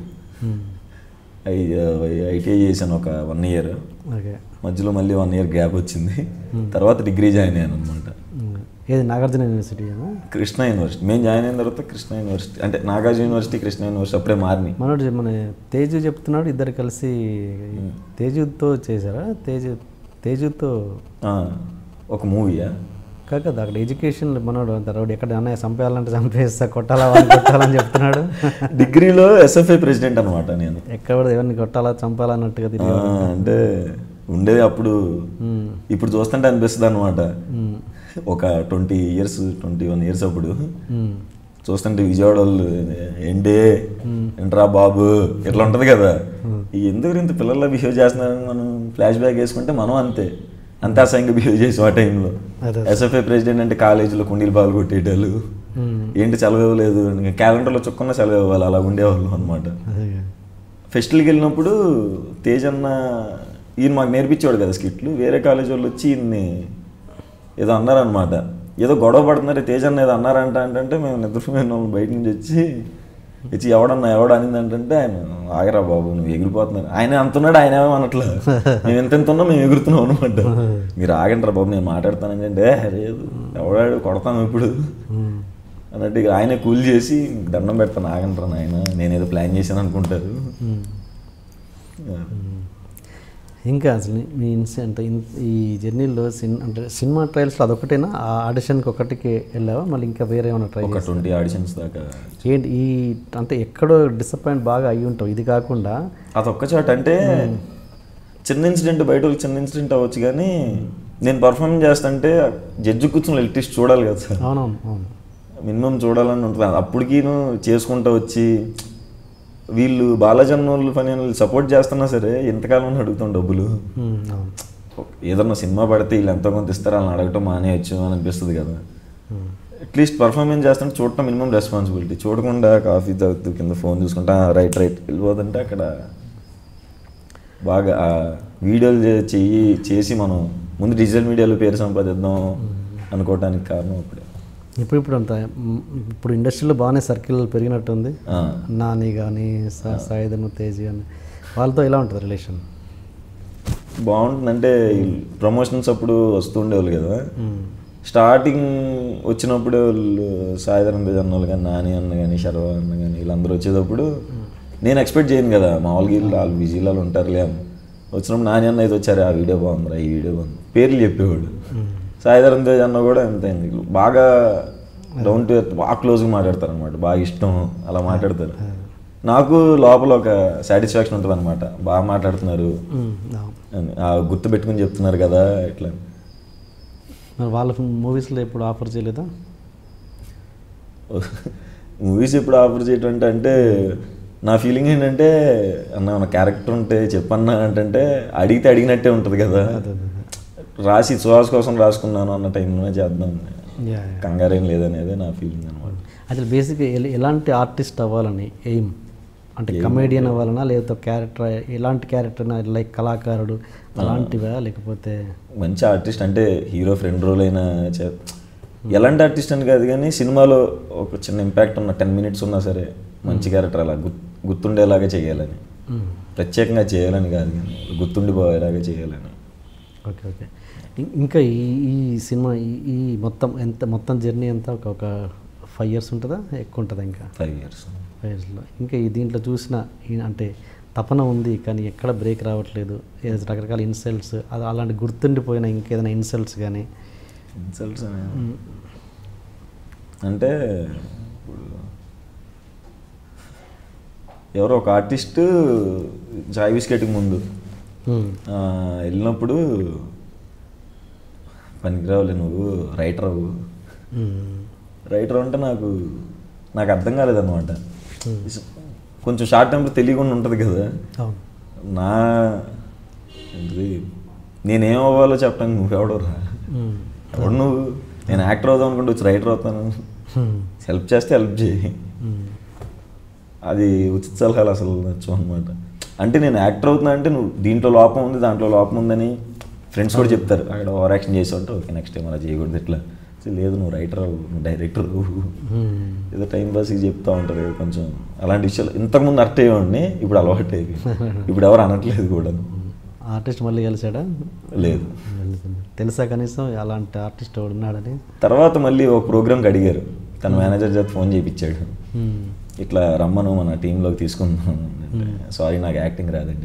ఐటీఐ చేశాను ఒక వన్ ఇయర్. మధ్యలో మళ్ళీ వన్ ఇయర్ గ్యాప్ వచ్చింది, తర్వాత డిగ్రీ జాయిన్ అయ్యాను అనమాట. ఏది నాగార్జున యూనివర్సిటీ? కృష్ణ యూనివర్సిటీ. మేము జాయిన్ అయిన తర్వాత కృష్ణ యూనివర్సిటీ, అంటే నాగార్జున యూనివర్సిటీ కృష్ణ యూనివర్సిటీ అప్పుడే మారినాయి. మనోడు మన తేజు చెప్తున్నాడు, ఇద్దరు కలిసి తేజుతో చేశారా? తేజు తేజుతో ఒక మూవీయా కాక అక్కడ ఎడ్యుకేషన్ మనోడు అంటారు, ఎక్కడ అన్నయ్య చంపేయాలంటే చంపేస్తా, కొట్టాలా వాళ్ళని కొట్టాలని చెప్తున్నాడు. డిగ్రీలో ఎస్ఎఫ్ఐ ప్రెసిడెంట్ అనమాట నేను. ఎక్కడ ఎవరిని కొట్టాలా చంపాలా అన్నట్టుగా అంటే ఉండేది అప్పుడు. ఇప్పుడు చూస్తుంటే అనిపిస్తుంది అనమాట, ఒక twenty years twenty one years అప్పుడు చూస్తుంటే విజయవాడ వాళ్ళు ఏంటి ఏంట్రా బాబు ఇట్లా ఉంటుంది కదా, ఎందుకు ఇంత పిల్లల్లో బిహేవ్ చేస్తున్నారని మనం ఫ్లాష్ బ్యాక్ వేసుకుంటే మనం అంతే అంతే అసహ్యంగా బిహేవ్ చేసాం ఆ టైంలో. ఎస్ఎఫ్ఐ ప్రెసిడెంట్ అంటే కాలేజీలో కుండీలు బాగా కొట్టేటాళ్ళు, ఏంటి సెలవు ఇవ్వలేదు, క్యాలెండర్లో చుక్కన్న సెలవు ఇవ్వాలి, అలా ఉండేవాళ్ళు అనమాట. ఫెస్టివల్కి వెళ్ళినప్పుడు తేజ్ అన్న ఈయన మాకు నేర్పించేవాడు కదా స్కిట్లు, వేరే కాలేజీ వాళ్ళు వచ్చి ఈయన్ని ఏదో అన్నారనమాట, ఏదో గొడవ పడుతున్నారు, తేజ్ అన్న ఏదో అన్నారంట అంటే మేము నిద్రపోయిన వాళ్ళు బయట నుంచి వచ్చి వచ్చి ఎవడన్నా ఎవడ అనింది అంటే ఆయన ఆగరా బాబు నువ్వు ఎగిరిపోతున్నారు, ఆయన అంటున్నాడు, ఆయన ఏమో అనట్లా, మేము ఎంత ఎంత ఉన్నా మేము ఎగురుతున్నాం అనమాట, మీరు ఆగంటారా బాబు నేను మాట్లాడతానని అంటే లేదు ఎవడాడు కొడతాం ఇప్పుడు అన్నట్టు ఇక ఆయనే కూల్ చేసి దండం పెడతాను, ఆగంటారా ఆయన నేనేదో ప్లాన్ చేశాను అనుకుంటారు. ఇంకా అసలు మీ ఇన్సిడెంట్ ఈ జర్నీలో సిన్ అంటే సినిమా ట్రయల్స్లో అదొకటేనా? ఆ ఆడిషన్కి ఒకటికి వెళ్ళావా, మళ్ళీ ఇంకా వేరే ఏమైనా ట్రై? ఒక ట్వంటీ ఆడిషన్స్ దాకా. ఏంటి ఈ అంటే ఎక్కడో డిసప్పాయింట్ బాగా అయ్యి ఉంటావు, ఇది కాకుండా అదొక్క చోట అంటే చిన్న ఇన్సిడెంట్, బయట వాళ్ళకి చిన్న ఇన్సిడెంట్ అవ్వచ్చు, కానీ నేను పర్ఫార్మ్ చేస్తుంటే జడ్జి కూర్చొని ఎలక్ట్రిస్ట్ చూడాలి కదా సార్. అవునవును అవును, మినిమం చూడాలని ఉంటుంది. అప్పటికి చేసుకుంటూ వచ్చి వీళ్ళు బాలాజన్ వాళ్ళు పని వాళ్ళు సపోర్ట్ చేస్తున్నా సరే ఎంతకాలం అడుగుతాం డబ్బులు, ఏదన్నా సినిమా పడితే వీళ్ళు ఎంతో కొంత ఇస్తారు వాళ్ళని అడగటం మానేయచ్చు అని అనిపిస్తుంది కదా. అట్లీస్ట్ పర్ఫార్మెన్స్ చేస్తుంటే చూడటం మినిమం రెస్పాన్సిబిలిటీ, చూడకుండా కాఫీ తాగుతూ కింద ఫోన్ చూసుకుంటా రైట్ రైట్ వెళ్ళిపోతుంటే అక్కడ బాగా వీడియోలు చెయ్యి చేసి మనం ముందు డిజిటల్ మీడియాలో పేరు సంపాదిద్దాం అనుకోవడానికి కారణం అప్పుడే. ఇప్పుడు ఇప్పుడు అంత ఇప్పుడు ఇండస్ట్రీలో బాగానే సర్కిల్ పెరిగినట్టుంది, నాని కానీ సాయిధను తేజ్ కానీ వాళ్ళతో ఎలా ఉంటుంది రిలేషన్? బాగుంటుంది, అంటే ప్రమోషన్స్ అప్పుడు వస్తూ ఉండేవాళ్ళు కదా, స్టార్టింగ్ వచ్చినప్పుడు వాళ్ళు సాయిధరం తేజ్ అన్న వాళ్ళు కానీ నాని అన్న కానీ శర్వ అన్న కానీ వీళ్ళందరూ వచ్చేటప్పుడు నేను ఎక్స్పెక్ట్ చేయను కదా, మామూలుగా వీళ్ళు వాళ్ళు బిజీలో ఉంటారులే అని వచ్చినప్పుడు నాని అన్న అయితే వచ్చారు, ఆ వీడియో బాగుందిరా ఈ వీడియో బాగుంది పేర్లు చెప్పేవాడు, సాయిధరం తేజ్ అన్న కూడా అంతే అండి, బాగా డౌన్ టు ఎర్త్, బాగా క్లోజ్గా మాట్లాడతారు అనమాట, బాగా ఇష్టం అలా మాట్లాడతారు. నాకు లోపల ఒక సాటిస్ఫాక్షన్ ఉంటుంది అనమాట, బాగా మాట్లాడుతున్నారు గుర్తు పెట్టుకుని చెప్తున్నారు కదా ఇట్లా. వాళ్ళ మూవీస్లో ఎప్పుడు ఆఫర్ చేయలేదా? మూవీస్ ఎప్పుడు ఆఫర్ చేయటం అంటే అంటే నా ఫీలింగ్ ఏంటంటే అన్న మన క్యారెక్టర్ ఉంటే చెప్పన్నా అంటే అడిగితే అడిగినట్టే ఉంటుంది కదా, రాసి సుహాస్ కోసం రాసుకున్నాను అన్న టైంలోనే చేద్దాం, కంగారేం లేదనేదే నా ఫీలింగ్ అనమాట. అసలు బేసిక్గా ఎలాంటి ఆర్టిస్ట్ అవ్వాలని ఎయిమ్ అంటే కమెడియన్ అవ్వాలన్నా లేకపోతే క్యారెక్టర్ ఎలాంటి క్యారెక్టర్ లైక్ కళాకారుడు అలాంటివా లేకపోతే మంచి ఆర్టిస్ట్ అంటే హీరో ఫ్రెండ్ రోల్ అయినా ఎలాంటి ఆర్టిస్ట్ అని కాదు కానీ సినిమాలో ఒక చిన్న ఇంపాక్ట్ ఉన్న టెన్ మినిట్స్ ఉన్నా సరే మంచి క్యారెక్టర్ అలా గుర్తుండేలాగా చేయాలని, ప్రత్యేకంగా చేయాలని కాదు కానీ గుర్తుండిపోయేలాగా చేయాలని. ఓకే ఓకే ఇంకా ఈ ఈ సినిమా ఈ మొత్తం ఎంత మొత్తం జర్నీ అంతా ఒక ఒక ఫైవ్ ఇయర్స్ ఉంటుందా ఎక్కువ ఉంటుందా? ఇంకా ఫైవ్ ఇయర్స్ ఫైవ్ ఇయర్స్లో ఇంకా ఈ దీంట్లో చూసిన అంటే తపన ఉంది కానీ ఎక్కడ బ్రేక్ రావట్లేదు, రకరకాల ఇన్సల్ట్స్ అది అలాంటి గుర్తుండిపోయిన ఇంకేదైనా ఇన్సల్ట్స్ కానీ? ఇన్సల్ట్స్ అంటే ఇప్పుడు ఎవరో ఒక ఆర్టిస్టు చాయ్ బిస్కెట్కి ముందు వెళ్ళినప్పుడు పనికిరావులే నువ్వు రైటర్ అవ్వు, రైటర్ అంటే నాకు నాకు అర్థం కాలేదన్నమాట. కొంచెం షార్ట్ టైంలో తెలియకుండా ఉంటుంది కదా, నా ఏంటిది నేనేం అవ్వాలో చెప్పడానికి నువ్వెవడరా, ఎవడు నువ్వు, నేను యాక్టర్ అవుదాం అనుకుంటే వచ్చి రైటర్ అవుతాను, హెల్ప్ చేస్తే హెల్ప్ చేయి, అది ఉచిత సలహాలు అసలు నచ్చం అనమాట. అంటే నేను యాక్టర్ అవుతున్నా అంటే నువ్వు దీంట్లో లోపం ఉంది దాంట్లో లోపం ఉందని ఫ్రెండ్స్ కూడా చెప్తారు, అక్కడ ఓవర్ యాక్షన్ చేసి ఉంటే ఓకే నెక్స్ట్ టైం అలా చేయకూడదు ఇట్లా, లేదు నువ్వు రైటర్ అవ్వు నువ్వు డైరెక్టర్ అవ్వు, ఏదో టైం పాస్కి చెప్తూ ఉంటారు కొంచెం అలాంటి విషయాలు. ఇంతకుముందు అర్ట్ అయ్యేవాడిని, ఇప్పుడు అలవాటు అయిపోయింది, ఇప్పుడు ఎవరు అనట్లేదు కూడా. ఆర్టిస్ట్ మళ్ళీ కలిసాడా? లేదు. తెలుసా కనీసం అలాంటి ఆర్టిస్ట్ వాడు ఉన్నాడని? తర్వాత మళ్ళీ ఒక ప్రోగ్రామ్కి అడిగారు, తన మేనేజర్ చేత ఫోన్ చేయించాడు, ఇట్లా రమ్మను మన టీంలోకి తీసుకుందాం, సారీ నాకు యాక్టింగ్ రాదండి.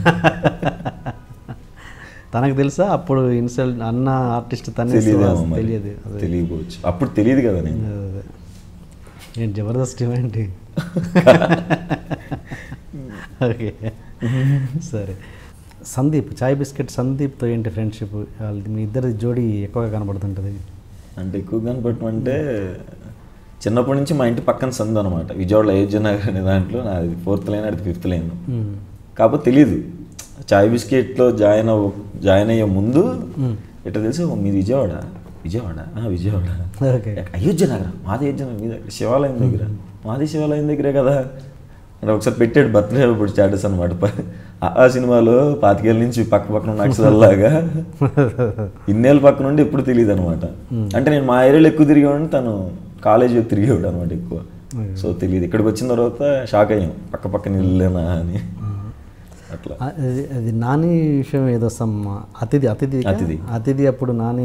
తనకు తెలుసా అప్పుడు ఇన్సల్ట్ అన్న ఆర్టిస్ట్ తనే తెలియదు, తెలియకపోవచ్చు అప్పుడు తెలియదు కదా. నేను ఏంటి జబర్దస్త్ ఏంటి? ఓకే సరే. సందీప్ చాయ్ బిస్కెట్ సందీప్తో ఏంటి ఫ్రెండ్షిప్? మీ ఇద్దరి జోడీ ఎక్కువగా కనబడుతుంటుంది. అంటే ఎక్కువ కనపడటం అంటే చిన్నప్పటి నుంచి మా ఇంటి పక్కన సందు అనమాట, విజయవాడలో అయోధ్య నగర్ అనే దాంట్లో నాది ఫోర్త్ లైన్ అది ఫిఫ్త్ లైన్. కాకపోతే తెలీదు చాయ్ బిస్కెట్లో జాయిన్ అవ్వ జాయిన్ అయ్యే ముందు ఎట్లా తెలుసు మీది విజయవాడ విజయవాడ విజయవాడ అయోధ్య నగరం మాది అయోధ్య నగరం మీ దగ్గర శివాలయం దగ్గర మాది శివాలయం దగ్గరే కదా అంటే ఒకసారి పెట్టాడు బర్త్డే ఇప్పుడు స్టేటస్ అనమాట. ఆ సినిమాలో పాతికేళ్ళ నుంచి పక్క పక్కన ఉన్న అక్షరాల్లాగా ఇన్నేళ్ళ పక్క నుండి ఎప్పుడు తెలియదు అనమాట. అంటే నేను మా ఏరియాలో ఎక్కువ తిరిగేవాడిని, తను కాలేజ్ తిరిగేవాడు అనమాట ఎక్కువ. సో తెలియదు. ఇక్కడికి వచ్చిన తర్వాత షాక్ అయ్యాం, పక్క పక్కన ఇల్లేనా అని. అట్లా అది అది నాని విషయం ఏదో సమ్ అతిథి అతిథి అతిథి అతిథి అప్పుడు నాని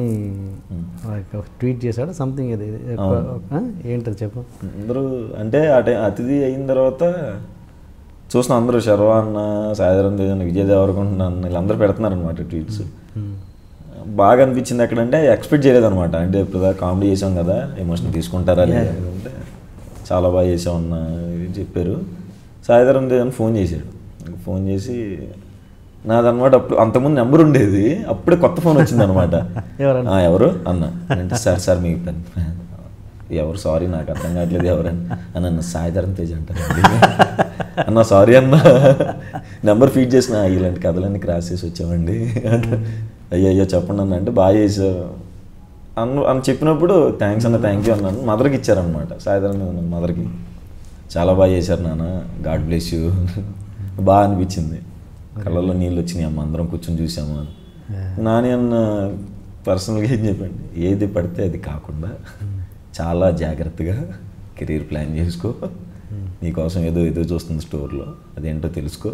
ట్వీట్ చేశాడు సంథింగ్, అది ఏంటది చెప్పు. అందరూ అంటే ఆ టైం అతిథి అయిన తర్వాత చూసిన అందరూ శర్వా అన్న, సాయిధరం తేజ్ అన్న, విజయ్ దేవరకొండ అన్న వీళ్ళందరూ పెడుతున్నారు అనమాట ట్వీట్స్. బాగా అనిపించింది ఎక్కడంటే ఎక్స్పెక్ట్ చేయలేదు అనమాట. అంటే ఇప్పుడు కామెడీ చేసాం కదా ఎమోషన్ తీసుకుంటారా లేదంటే చాలా బాగా చేసాం అన్న చెప్పారు. సాయిధరం తేజ్ అని ఫోన్ చేశాడు. ఫోన్ చేసి నాదనమాట అప్పుడు అంతకుముందు నెంబర్ ఉండేది, అప్పుడే కొత్త ఫోన్ వచ్చింది అనమాట. ఎవరు అన్న అంటే సార్ సార్ మీ ఎవరు సారీ నాకు అర్థం కావట్లేదు ఎవరని అని అన్న సాయిధరం తేజ్ అంటారు అన్న సారీ అన్న నెంబర్ ఫీడ్ చేసిన ఇలాంటి కథలన్నీ క్రాస్ చేసి వచ్చామండి అయ్యో అయ్యో చెప్పండి అన్న అంటే బాగా చేశారు అన్న అని చెప్పినప్పుడు థ్యాంక్స్ అన్న థ్యాంక్ యూ అన్నాను. మదర్కి ఇచ్చారనమాట సాయిధరం మదర్కి. చాలా బాగా చేశారు నాన్న, గాడ్ బ్లెస్ యూ. బాగా అనిపించింది, కళ్ళల్లో నీళ్ళు వచ్చినాయి అమ్మ, అందరం కూర్చొని చూసాము అని. నాని అన్న పర్సనల్గా ఏం చెప్పండి, ఏది పడితే అది కాకుండా చాలా జాగ్రత్తగా కెరీర్ ప్లాన్ చేసుకో, నీకోసం ఏదో ఏదో చూస్తుంది స్టోర్లో అదేంటో తెలుసుకో,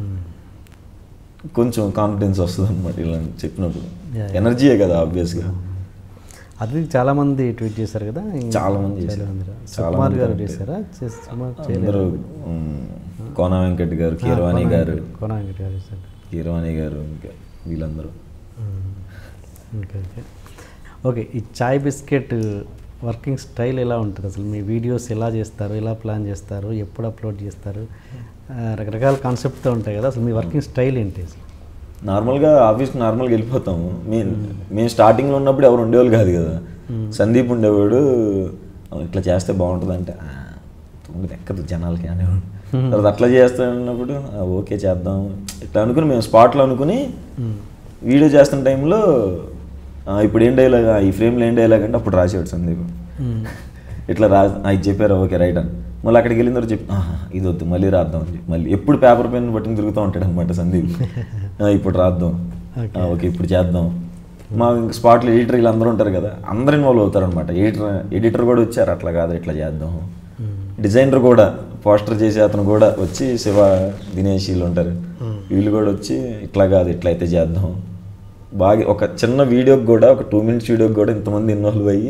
కొంచెం కాన్ఫిడెన్స్ వస్తుంది అనమాట ఇలా చెప్పినప్పుడు. ఎనర్జీయే కదా ఆబ్వియస్గా. అది చాలామంది ట్వీట్ చేశారు కదా, చాలామంది చేశారు, సుకుమార్ గారు చేశారా? అందరూ కోన వెంకట్ గారు, కీరవాణి గారు, కోన వెంకట్ గారు చేశారు, కీరవాణి గారు, ఇంకా వీళ్ళందరూ. ఓకే ఓకే ఓకే, ఈ చాయ్ బిస్కెట్ వర్కింగ్ స్టైల్ ఎలా ఉంటుంది అసలు? మీ వీడియోస్ ఎలా చేస్తారు, ఎలా ప్లాన్ చేస్తారు, ఎప్పుడు అప్లోడ్ చేస్తారు? ఆ, రకరకాల కాన్సెప్ట్తో ఉంటాయి కదా, అసలు మీ వర్కింగ్ స్టైల్ ఏంటి అసలు? నార్మల్గా ఆఫీస్కి నార్మల్గా వెళ్ళిపోతాము. మేము మేము స్టార్టింగ్లో ఉన్నప్పుడు ఎవరు ఉండేవాళ్ళు కాదు కదా. సందీప్ ఉండేవాడు, ఇట్లా చేస్తే బాగుంటుంది అంటే తొమ్మిది ఎక్కదు జనాలకి అనేవాడు. తర్వాత అట్లా చేస్తున్నప్పుడు ఓకే చేద్దాం ఇట్లా అనుకుని మేము స్పాట్లో అనుకుని వీడియో చేస్తున్న టైంలో ఇప్పుడు ఏం డైలాగ్, ఈ ఫ్రేమ్లో ఏం డైలాగ్ అంటే అప్పుడు రాసేవాడు సందీప్. ఇట్లా రా ఇది చెప్పారు ఓకే రైట్ అని. మళ్ళీ అక్కడికి వెళ్ళిన తర్వాత చెప్పి ఇది వద్దు మళ్ళీ రాద్దాం అని చెప్పి మళ్ళీ ఎప్పుడు పేపర్ పెన్ పట్టుకుని తిరుగుతూ ఉంటాడు అనమాట సందీప్. ఇప్పుడు రాద్దాం, ఓకే ఇప్పుడు చేద్దాం. మా ఇంకా స్పాట్లో ఎడిటర్ వీళ్ళు అందరూ ఉంటారు కదా, అందరు ఇన్వాల్వ్ అవుతారు అనమాట. ఎడిటర్ ఎడిటర్ కూడా వచ్చారు, అట్లా కాదు ఇట్లా చేద్దాం. డిజైనర్ కూడా పోస్టర్ చేసే అతను కూడా వచ్చి శివ దినేష్ వీళ్ళు ఉంటారు, వీళ్ళు కూడా వచ్చి ఇట్లా కాదు ఇట్లా అయితే చేద్దాం. బాగా ఒక చిన్న వీడియోకి కూడా ఒక టూ మినిట్స్ వీడియోకి కూడా ఇంతమంది ఇన్వాల్వ్ అయ్యి.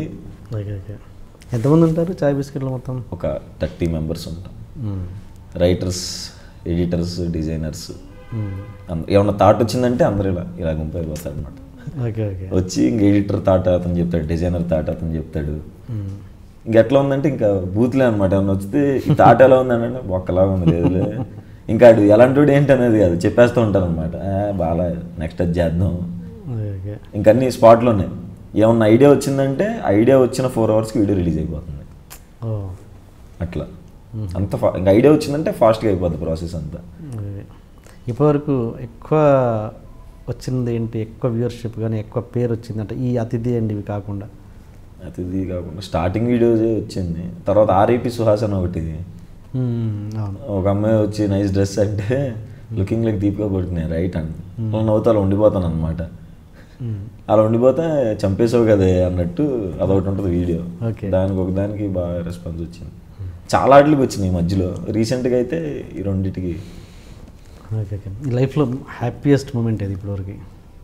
ఎంతమంది ఉంటారు చాయ్ బిస్కెట్లో మొత్తం? ఒక థర్టీ మెంబర్స్ ఉంటాం. Writers, editors, designers. ఏమన్నా థాట్ వచ్చిందంటే అందరూ ఇలా ఇలా గుంపు అయిపోతారు అనమాట. వచ్చి ఇంక ఎడిటర్ థాట్ అతను చెప్తాడు, డిజైనర్ థాట్ అతను చెప్తాడు. ఇంకెట్లా ఉందంటే ఇంకా బూత్లే అనమాట. ఏమన్నా వస్తే ఈ థాట్ ఎలా ఉందంటే ఒక్కలాగా ఉంది లేదులే, ఇంకా అది ఎలాంటి వాడు ఏంటి అనేది కాదు చెప్పేస్తూ ఉంటారు అనమాట. బాగా నెక్స్ట్ అది చేద్దాం. ఇంకా అన్ని స్పాట్లోనే ఏమన్నా ఐడియా వచ్చిందంటే ఐడియా వచ్చిన ఫోర్ అవర్స్కి వీడియో రిలీజ్ అయిపోతుంది అట్లా. అంత ఫా ఇంకా ఐడియా వచ్చిందంటే ఫాస్ట్గా అయిపోద్ది ప్రాసెస్ అంతా. ఇప్పటివరకు ఎక్కువ వచ్చింది ఏంటి, ఎక్కువ వ్యూవర్షిప్ కానీ ఎక్కువ పేరు వచ్చిందంటే ఈ అతిథి అండి ఇవి కాకుండా? అతిథి కాకుండా స్టార్టింగ్ వీడియోస్ వచ్చింది. తర్వాత ఆర్ఐపి సుహాస్ అని ఒకటి, ఒక అమ్మాయి వచ్చి నైస్ డ్రెస్ అంటే లుకింగ్ లైక్ దీపికా కొడుతున్నాయి రైట్ అని వాళ్ళు నవ్వుతా అలా ఉండిపోతాను అనమాట. అలా ఉండిపోతే చంపేసావు కదే అన్నట్టు అదొకటి ఉంటుంది వీడియో. దానికి ఒక దానికి బాగా రెస్పాన్స్ వచ్చింది. చాలా వాటికి వచ్చినాయి ఈ మధ్యలో. రీసెంట్గా అయితే ఈ రెండింటికి. ఓకే ఓకే ఈ లైఫ్లో హ్యాపీయెస్ట్ మూమెంట్ ఏది ఇప్పటివరకు?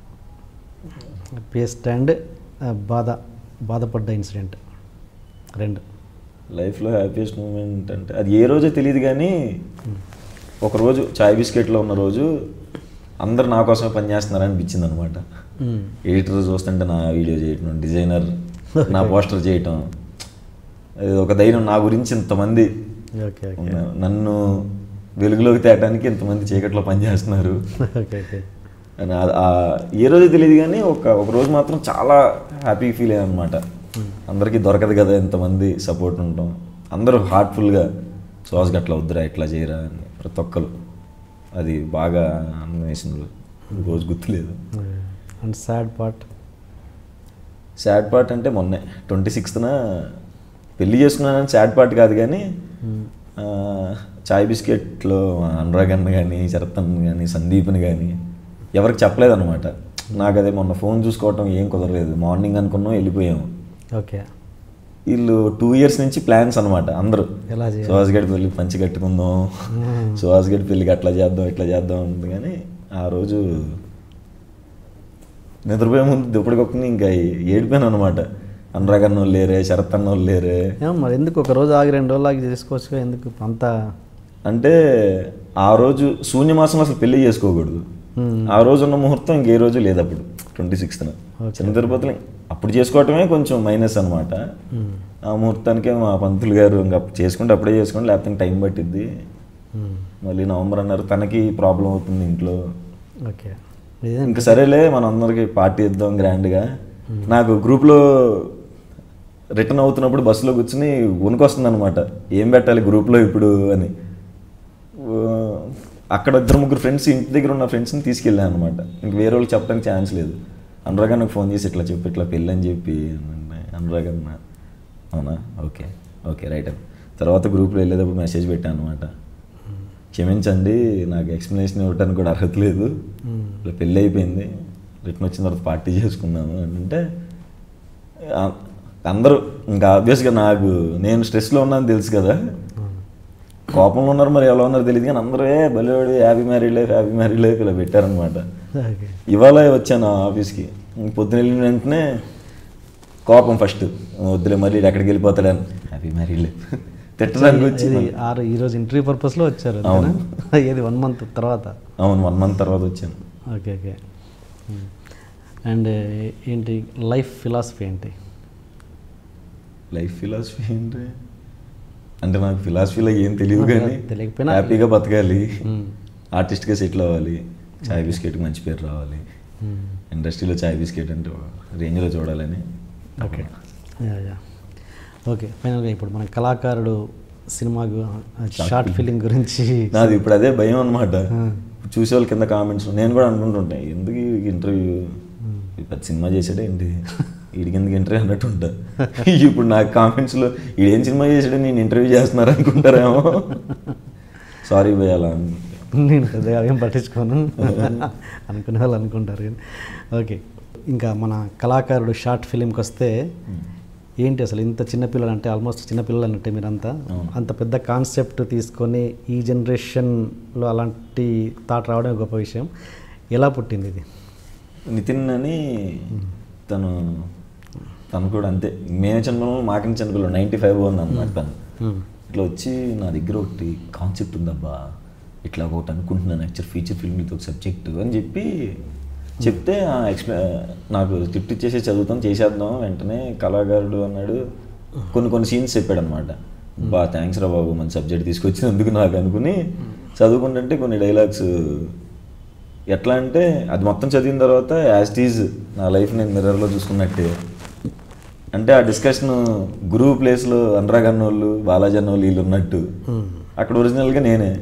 హ్యాపీయెస్ట్ అండ్ బాధ బాధపడ్డ ఇన్సిడెంట్ రెండు. లైఫ్లో హ్యాపీయెస్ట్ మూమెంట్ అంటే అది ఏ రోజో తెలియదు కానీ ఒకరోజు చాయ్ బిస్కెట్లో ఉన్న రోజు అందరు నా కోసమే పనిచేస్తున్నారని అనిపించింది అనమాట. ఎడిటర్ చూస్తుంటే నా వీడియో చేయటం, డిజైనర్ నా పోస్టర్ చేయటం, అది ఒక ధైర్యం. నా గురించి ఇంతమంది నన్ను వెలుగులోకి తేయడానికి ఇంతమంది చీకట్లో పనిచేస్తున్నారు అని ఏ రోజు తెలియదు కానీ ఒక ఒక రోజు మాత్రం చాలా హ్యాపీ ఫీల్ అయ్యాను అనమాట. అందరికీ దొరకదు కదా ఇంతమంది సపోర్ట్ ఉంటాం. అందరూ హార్ట్ఫుల్గా సుహాస్ గట్లా వద్దురా ఇట్లా చేయరా అని ప్రతి ఒక్కరు. అది బాగా ఆనందం వేసింది. రోజు గుర్తులేదు. And sad part? Sad part అంటే మొన్నే ట్వంటీ సిక్స్త్న పెళ్ళి చేసుకున్నానని సాడ్ పార్ట్ కాదు కానీ చాయ్ బిస్కెట్లో అనురాగ్ అన్న కానీ శరత్ అన్న కానీ సందీప్ని కానీ ఎవరికి చెప్పలేదన్నమాట. నాకు అదే మొన్న ఫోన్ చూసుకోవటం ఏం కుదరలేదు. మార్నింగ్ అనుకున్నాం వెళ్ళిపోయాము. ఓకే వీళ్ళు టూ ఇయర్స్ నుంచి ప్లాన్స్ అనమాట అందరూ. సుహాస్ గడి పెళ్ళికి పంచి కట్టుకుందాం, సుహాస్ గడి పెళ్ళికి అట్లా చేద్దాం ఇట్లా చేద్దాం ఉంది. కానీ ఆ రోజు నిద్రపోయే ముందు దుప్పటికొక్కని ఇంకా ఏడిపోయాను అనమాట. అనురాగ్ అన్న వాళ్ళు లేరే, శరత్ అన్న వాళ్ళు లేరే. మరి ఎందుకు ఒక రోజు ఆగి రెండు రోజులు ఆగి చేసుకోవచ్చు ఎందుకు అంత? అంటే ఆ రోజు శూన్యమాసంలో అసలు పెళ్లి చేసుకోకూడదు. ఆ రోజు ఉన్న ముహూర్తం ఇంకే రోజు లేదు. అప్పుడు ట్వంటీ సిక్స్త్న చిన్న తిరుపతిలో అప్పుడు చేసుకోవటమే కొంచెం మైనస్ అనమాట. ఆ ముహూర్తానికే మా పంతులు గారు ఇంకా చేసుకుంటే అప్పుడే చేసుకోండి లేకపోతే టైం పట్టిద్ది, మళ్ళీ నవంబర్ అన్నారు. తనకి ప్రాబ్లం అవుతుంది ఇంట్లో. ఓకే ఇంకా సరేలే మనం అందరికి పార్టీ ఇద్దాం గ్రాండ్గా. నాకు గ్రూప్లో రిటర్న్ అవుతున్నప్పుడు బస్సులో కూర్చుని వణుకొస్తుంది అనమాట, ఏం పెట్టాలి గ్రూప్లో ఇప్పుడు అని. అక్కడ ఇద్దరు ముగ్గురు ఫ్రెండ్స్ ఇంటి దగ్గర ఉన్న ఫ్రెండ్స్ని తీసుకెళ్ళాను అనమాట. ఇంక వేరే వాళ్ళకి చెప్పడానికి ఛాన్స్ లేదు. అనురాగ్ నాకు ఫోన్ చేసి ఇట్లా చెప్పి ఇట్లా పెళ్ళి అని చెప్పి అనురాగ్ అన్న అవునా ఓకే ఓకే రైట్ అని. తర్వాత గ్రూప్లో వెళ్ళేటప్పుడు మెసేజ్ పెట్టాను అనమాట, క్షమించండి నాకు ఎక్స్ప్లెనేషన్ ఇవ్వడానికి కూడా అర్హత లేదు, ఇట్లా పెళ్ళి అయిపోయింది, రిటర్న్ వచ్చిన తర్వాత పార్టీ చేసుకున్నాము అంటే అందరూ ఇంకా ఆబ్వియస్గా నాకు నేను స్ట్రెస్లో ఉన్నాను తెలుసు కదా, కోపంలో ఉన్నారు మరి ఎలా ఉన్నారో తెలియదు కానీ అందరూ ఏ బలివాడు happy married life happy married life ఇలా పెట్టారనమాట. ఇవాళ వచ్చాను ఆఫీస్కి, పొద్దున వెళ్ళిన వెంటనే కోపం ఫస్ట్ వద్దులే మళ్ళీ ఎక్కడికి వెళ్ళిపోతాడని హ్యాపీ మ్యారీడ్ లైఫ్ తిట్టడానికి వచ్చి ఆరు ఈరోజు ఇంటర్వ్యూ పర్పస్లో వచ్చారు. అవును ఏది వన్ మంత్ తర్వాత? అవును వన్ మంత్ తర్వాత వచ్చాను. ఓకే ఓకే అండ్ ఏంటి లైఫ్ ఫిలాసఫీ ఏంటి? లైఫ్ ఫిలాసఫీ ఏంటి అంటే నాకు ఫిలాసఫీలో ఏం తెలియదు కానీ తెలియకపోయినా హ్యాపీగా బతకాలి, ఆర్టిస్ట్గా సెటిల్ అవ్వాలి, చాయ్ బిస్కెట్కి మంచి పేరు రావాలి, ఇండస్ట్రీలో చాయ్ బిస్కెట్ అంటే రేంజ్లో చూడాలని. ఓకే ఓకే ఫైనల్గా ఇప్పుడు మన కళాకారుడు సినిమా షార్ట్ ఫిలిం గురించి నాది ఇప్పుడు అదే భయం అనమాట. చూసే వాళ్ళు కింద కామెంట్స్ నేను కూడా అనుకుంటుంటాయి, ఎందుకు ఇంటర్వ్యూ పెద్ద సినిమా చేసాడే ఏంటి వీడికి ఎందుకు ఇంటర్వ్యూ అన్నట్టు ఉంటా. ఇప్పుడు నాకు కామెంట్స్లో వీడేం సినిమా చేసాడే నేను ఇంటర్వ్యూ చేస్తున్నారు అనుకుంటారేమో. సారీ భయ అలా నేను పెద్దగా ఏం పట్టించుకోను అనుకునే వాళ్ళు అనుకుంటారు కానీ. ఓకే ఇంకా మన కళాకారుడు షార్ట్ ఫిలింకి వస్తే ఏంటి అసలు ఇంత చిన్నపిల్లలు అంటే ఆల్మోస్ట్ చిన్నపిల్లలు అన్నట్టే మీరంతా అంత పెద్ద కాన్సెప్ట్ తీసుకొని ఈ జనరేషన్లో అలాంటి థాట్ రావడం గొప్ప విషయం. ఎలా పుట్టింది ఇది? నితిన్ అని తను తను కూడా అంతే, మేమే చిన్నపిల్లలు మాకిన చిన్నపిల్లలు నైంటీ ఫైవ్ ఉంది అనమాట. తను ఇట్లా వచ్చి నా దగ్గర ఒకటి కాన్సెప్ట్ ఉందబ్బా, ఇట్లా ఒకటి అనుకుంటున్నాను యాక్చువల్ ఫీచర్ ఫిల్మ్ ఇది ఒక సబ్జెక్ట్ అని చెప్పి చెప్తే ఎక్స్ప్లె నాకు స్క్రిప్ట్ ఇచ్చేసి చదువుతాం చేసేద్దాం వెంటనే కళాకారుడు అన్నాడు. కొన్ని కొన్ని సీన్స్ చెప్పాడు అనమాట. బా థ్యాంక్స్ రా బాబు మన సబ్జెక్ట్ తీసుకొచ్చినందుకు నాకు అనుకుని చదువుకుంటుంటే కొన్ని డైలాగ్స్ ఎట్లా అంటే అది మొత్తం చదివిన తర్వాత యాజ్ టీజ్ నా లైఫ్ నేను మిర్రర్లో చూసుకున్నట్టే. అంటే ఆ డిస్కషన్ గురువు ప్లేస్లో అనురాగ్ అన్నోళ్ళు బాలాజీ అన్నోళ్ళు వీళ్ళు ఉన్నట్టు అక్కడ ఒరిజినల్గా నేనే.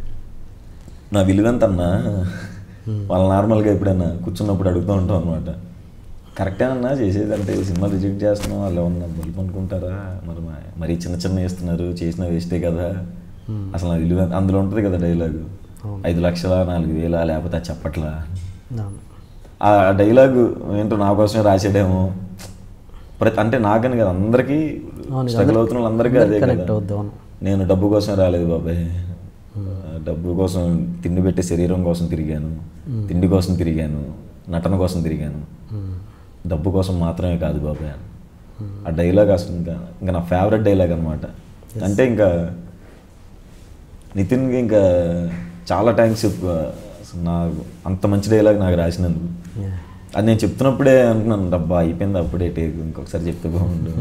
నా విలువెంత అన్నా వాళ్ళు నార్మల్గా ఎప్పుడైనా కూర్చున్నప్పుడు అడుగుతూ ఉంటాం అనమాట, కరెక్టేనన్నా చేసేది అంటే సినిమా రిజెక్ట్ చేస్తున్నాం వాళ్ళు ఏమన్నా బల్బు అనుకుంటారా, మరి మరీ చిన్న చిన్న వేస్తున్నారు చేసిన వేస్టే కదా అసలు నా విలువ అందులో ఉంటుంది కదా డైలాగు, ఐదు లక్షల నాలుగు వేల లేకపోతే అది చెప్పట్లా. ఆ డైలాగు ఏంటో నా కోసమే రాసాడేమో ప్రతి అంటే నాకని కదా అందరికీ స్ట్రగుల్ అవుతున్న వాళ్ళందరికీ అదే కదా. నేను డబ్బు కోసం రాలేదు బాబాయ్, డబ్బు కోసం తిండి పెట్టే శరీరం కోసం తిరిగాను, తిండి కోసం తిరిగాను, నటన కోసం తిరిగాను, డబ్బు కోసం మాత్రమే కాదు బాబాయ్. ఆ డైలాగ్ అసలు ఇంకా ఇంకా నా ఫేవరెట్ డైలాగ్ అనమాట. అంటే ఇంకా నితిన్కి ఇంకా చాలా థ్యాంక్స్ నాకు అంత మంచి డైలాగ్ నాకు రాసినందుకు. అది నేను చెప్తున్నప్పుడే అనుకున్నాను డబ్బా అయిపోయింది అప్పుడే టేక్ ఇంకొకసారి చెప్తే బాగుండు.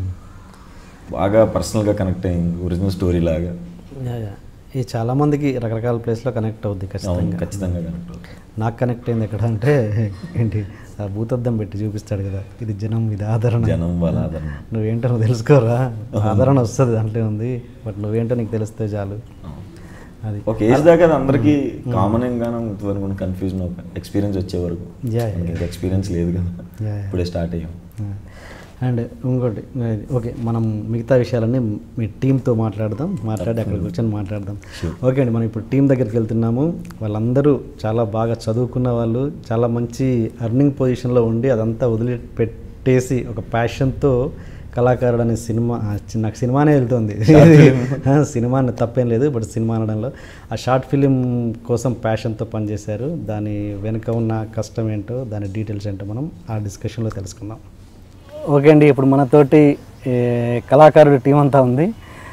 బాగా పర్సనల్గా కనెక్ట్ అయింది ఒరిజినల్ స్టోరీ లాగా. ఇది చాలామందికి రకరకాల ప్లేస్లో కనెక్ట్ అవుద్ది ఖచ్చితంగా ఖచ్చితంగా కనెక్ట్ అవుతుంది. నాకు కనెక్ట్ అయింది ఎక్కడ అంటే ఏంటి ఆ భూతద్దం పెట్టి చూపిస్తాడు కదా, ఇది జనం ఇది ఆదరణ, జనం వాళ్ళ ఆదరణ, నువ్వేంటో నువ్వు తెలుసుకోరా ఆదరణ వస్తుంది దాంట్లో ఉంది, బట్ నువ్వేంటో నీకు తెలిస్తే చాలు. అది ఒక ఏజ్ దాకా అందరికీ కామన్ గానే ఉంటుంది అనుకుంటే కన్ఫ్యూజన్ ఒక ఎక్స్పీరియన్స్ వచ్చే వరకు. ఇంకా ఎక్స్పీరియన్స్ లేదు కదా ఇప్పుడే స్టార్ట్ అయ్యాం. అండ్ ఇంకోటి ఓకే మనం మిగతా విషయాలన్నీ మీ టీంతో మాట్లాడదాం, మాట్లాడి అక్కడ కూర్చొని మాట్లాడదాం. ఓకే అండి మనం ఇప్పుడు టీం దగ్గరికి వెళ్తున్నాము. వాళ్ళందరూ చాలా బాగా చదువుకున్న వాళ్ళు, చాలా మంచి అర్నింగ్ పొజిషన్లో ఉండి అదంతా వదిలిపెట్టేసి ఒక ప్యాషన్తో కళాకారుడు అనే సినిమా నాకు సినిమానే వెళ్తుంది, సినిమా తప్పేం లేదు బట్ సినిమా అనడంలో ఆ షార్ట్ ఫిలిం కోసం ప్యాషన్తో పనిచేశారు. దాని వెనుక ఉన్న కష్టం ఏంటో దాని డీటెయిల్స్ ఏంటో మనం ఆ డిస్కషన్లో తెలుసుకుందాం. ఓకే అండి ఇప్పుడు మనతోటి కళాకారుడు టీం అంతా ఉంది.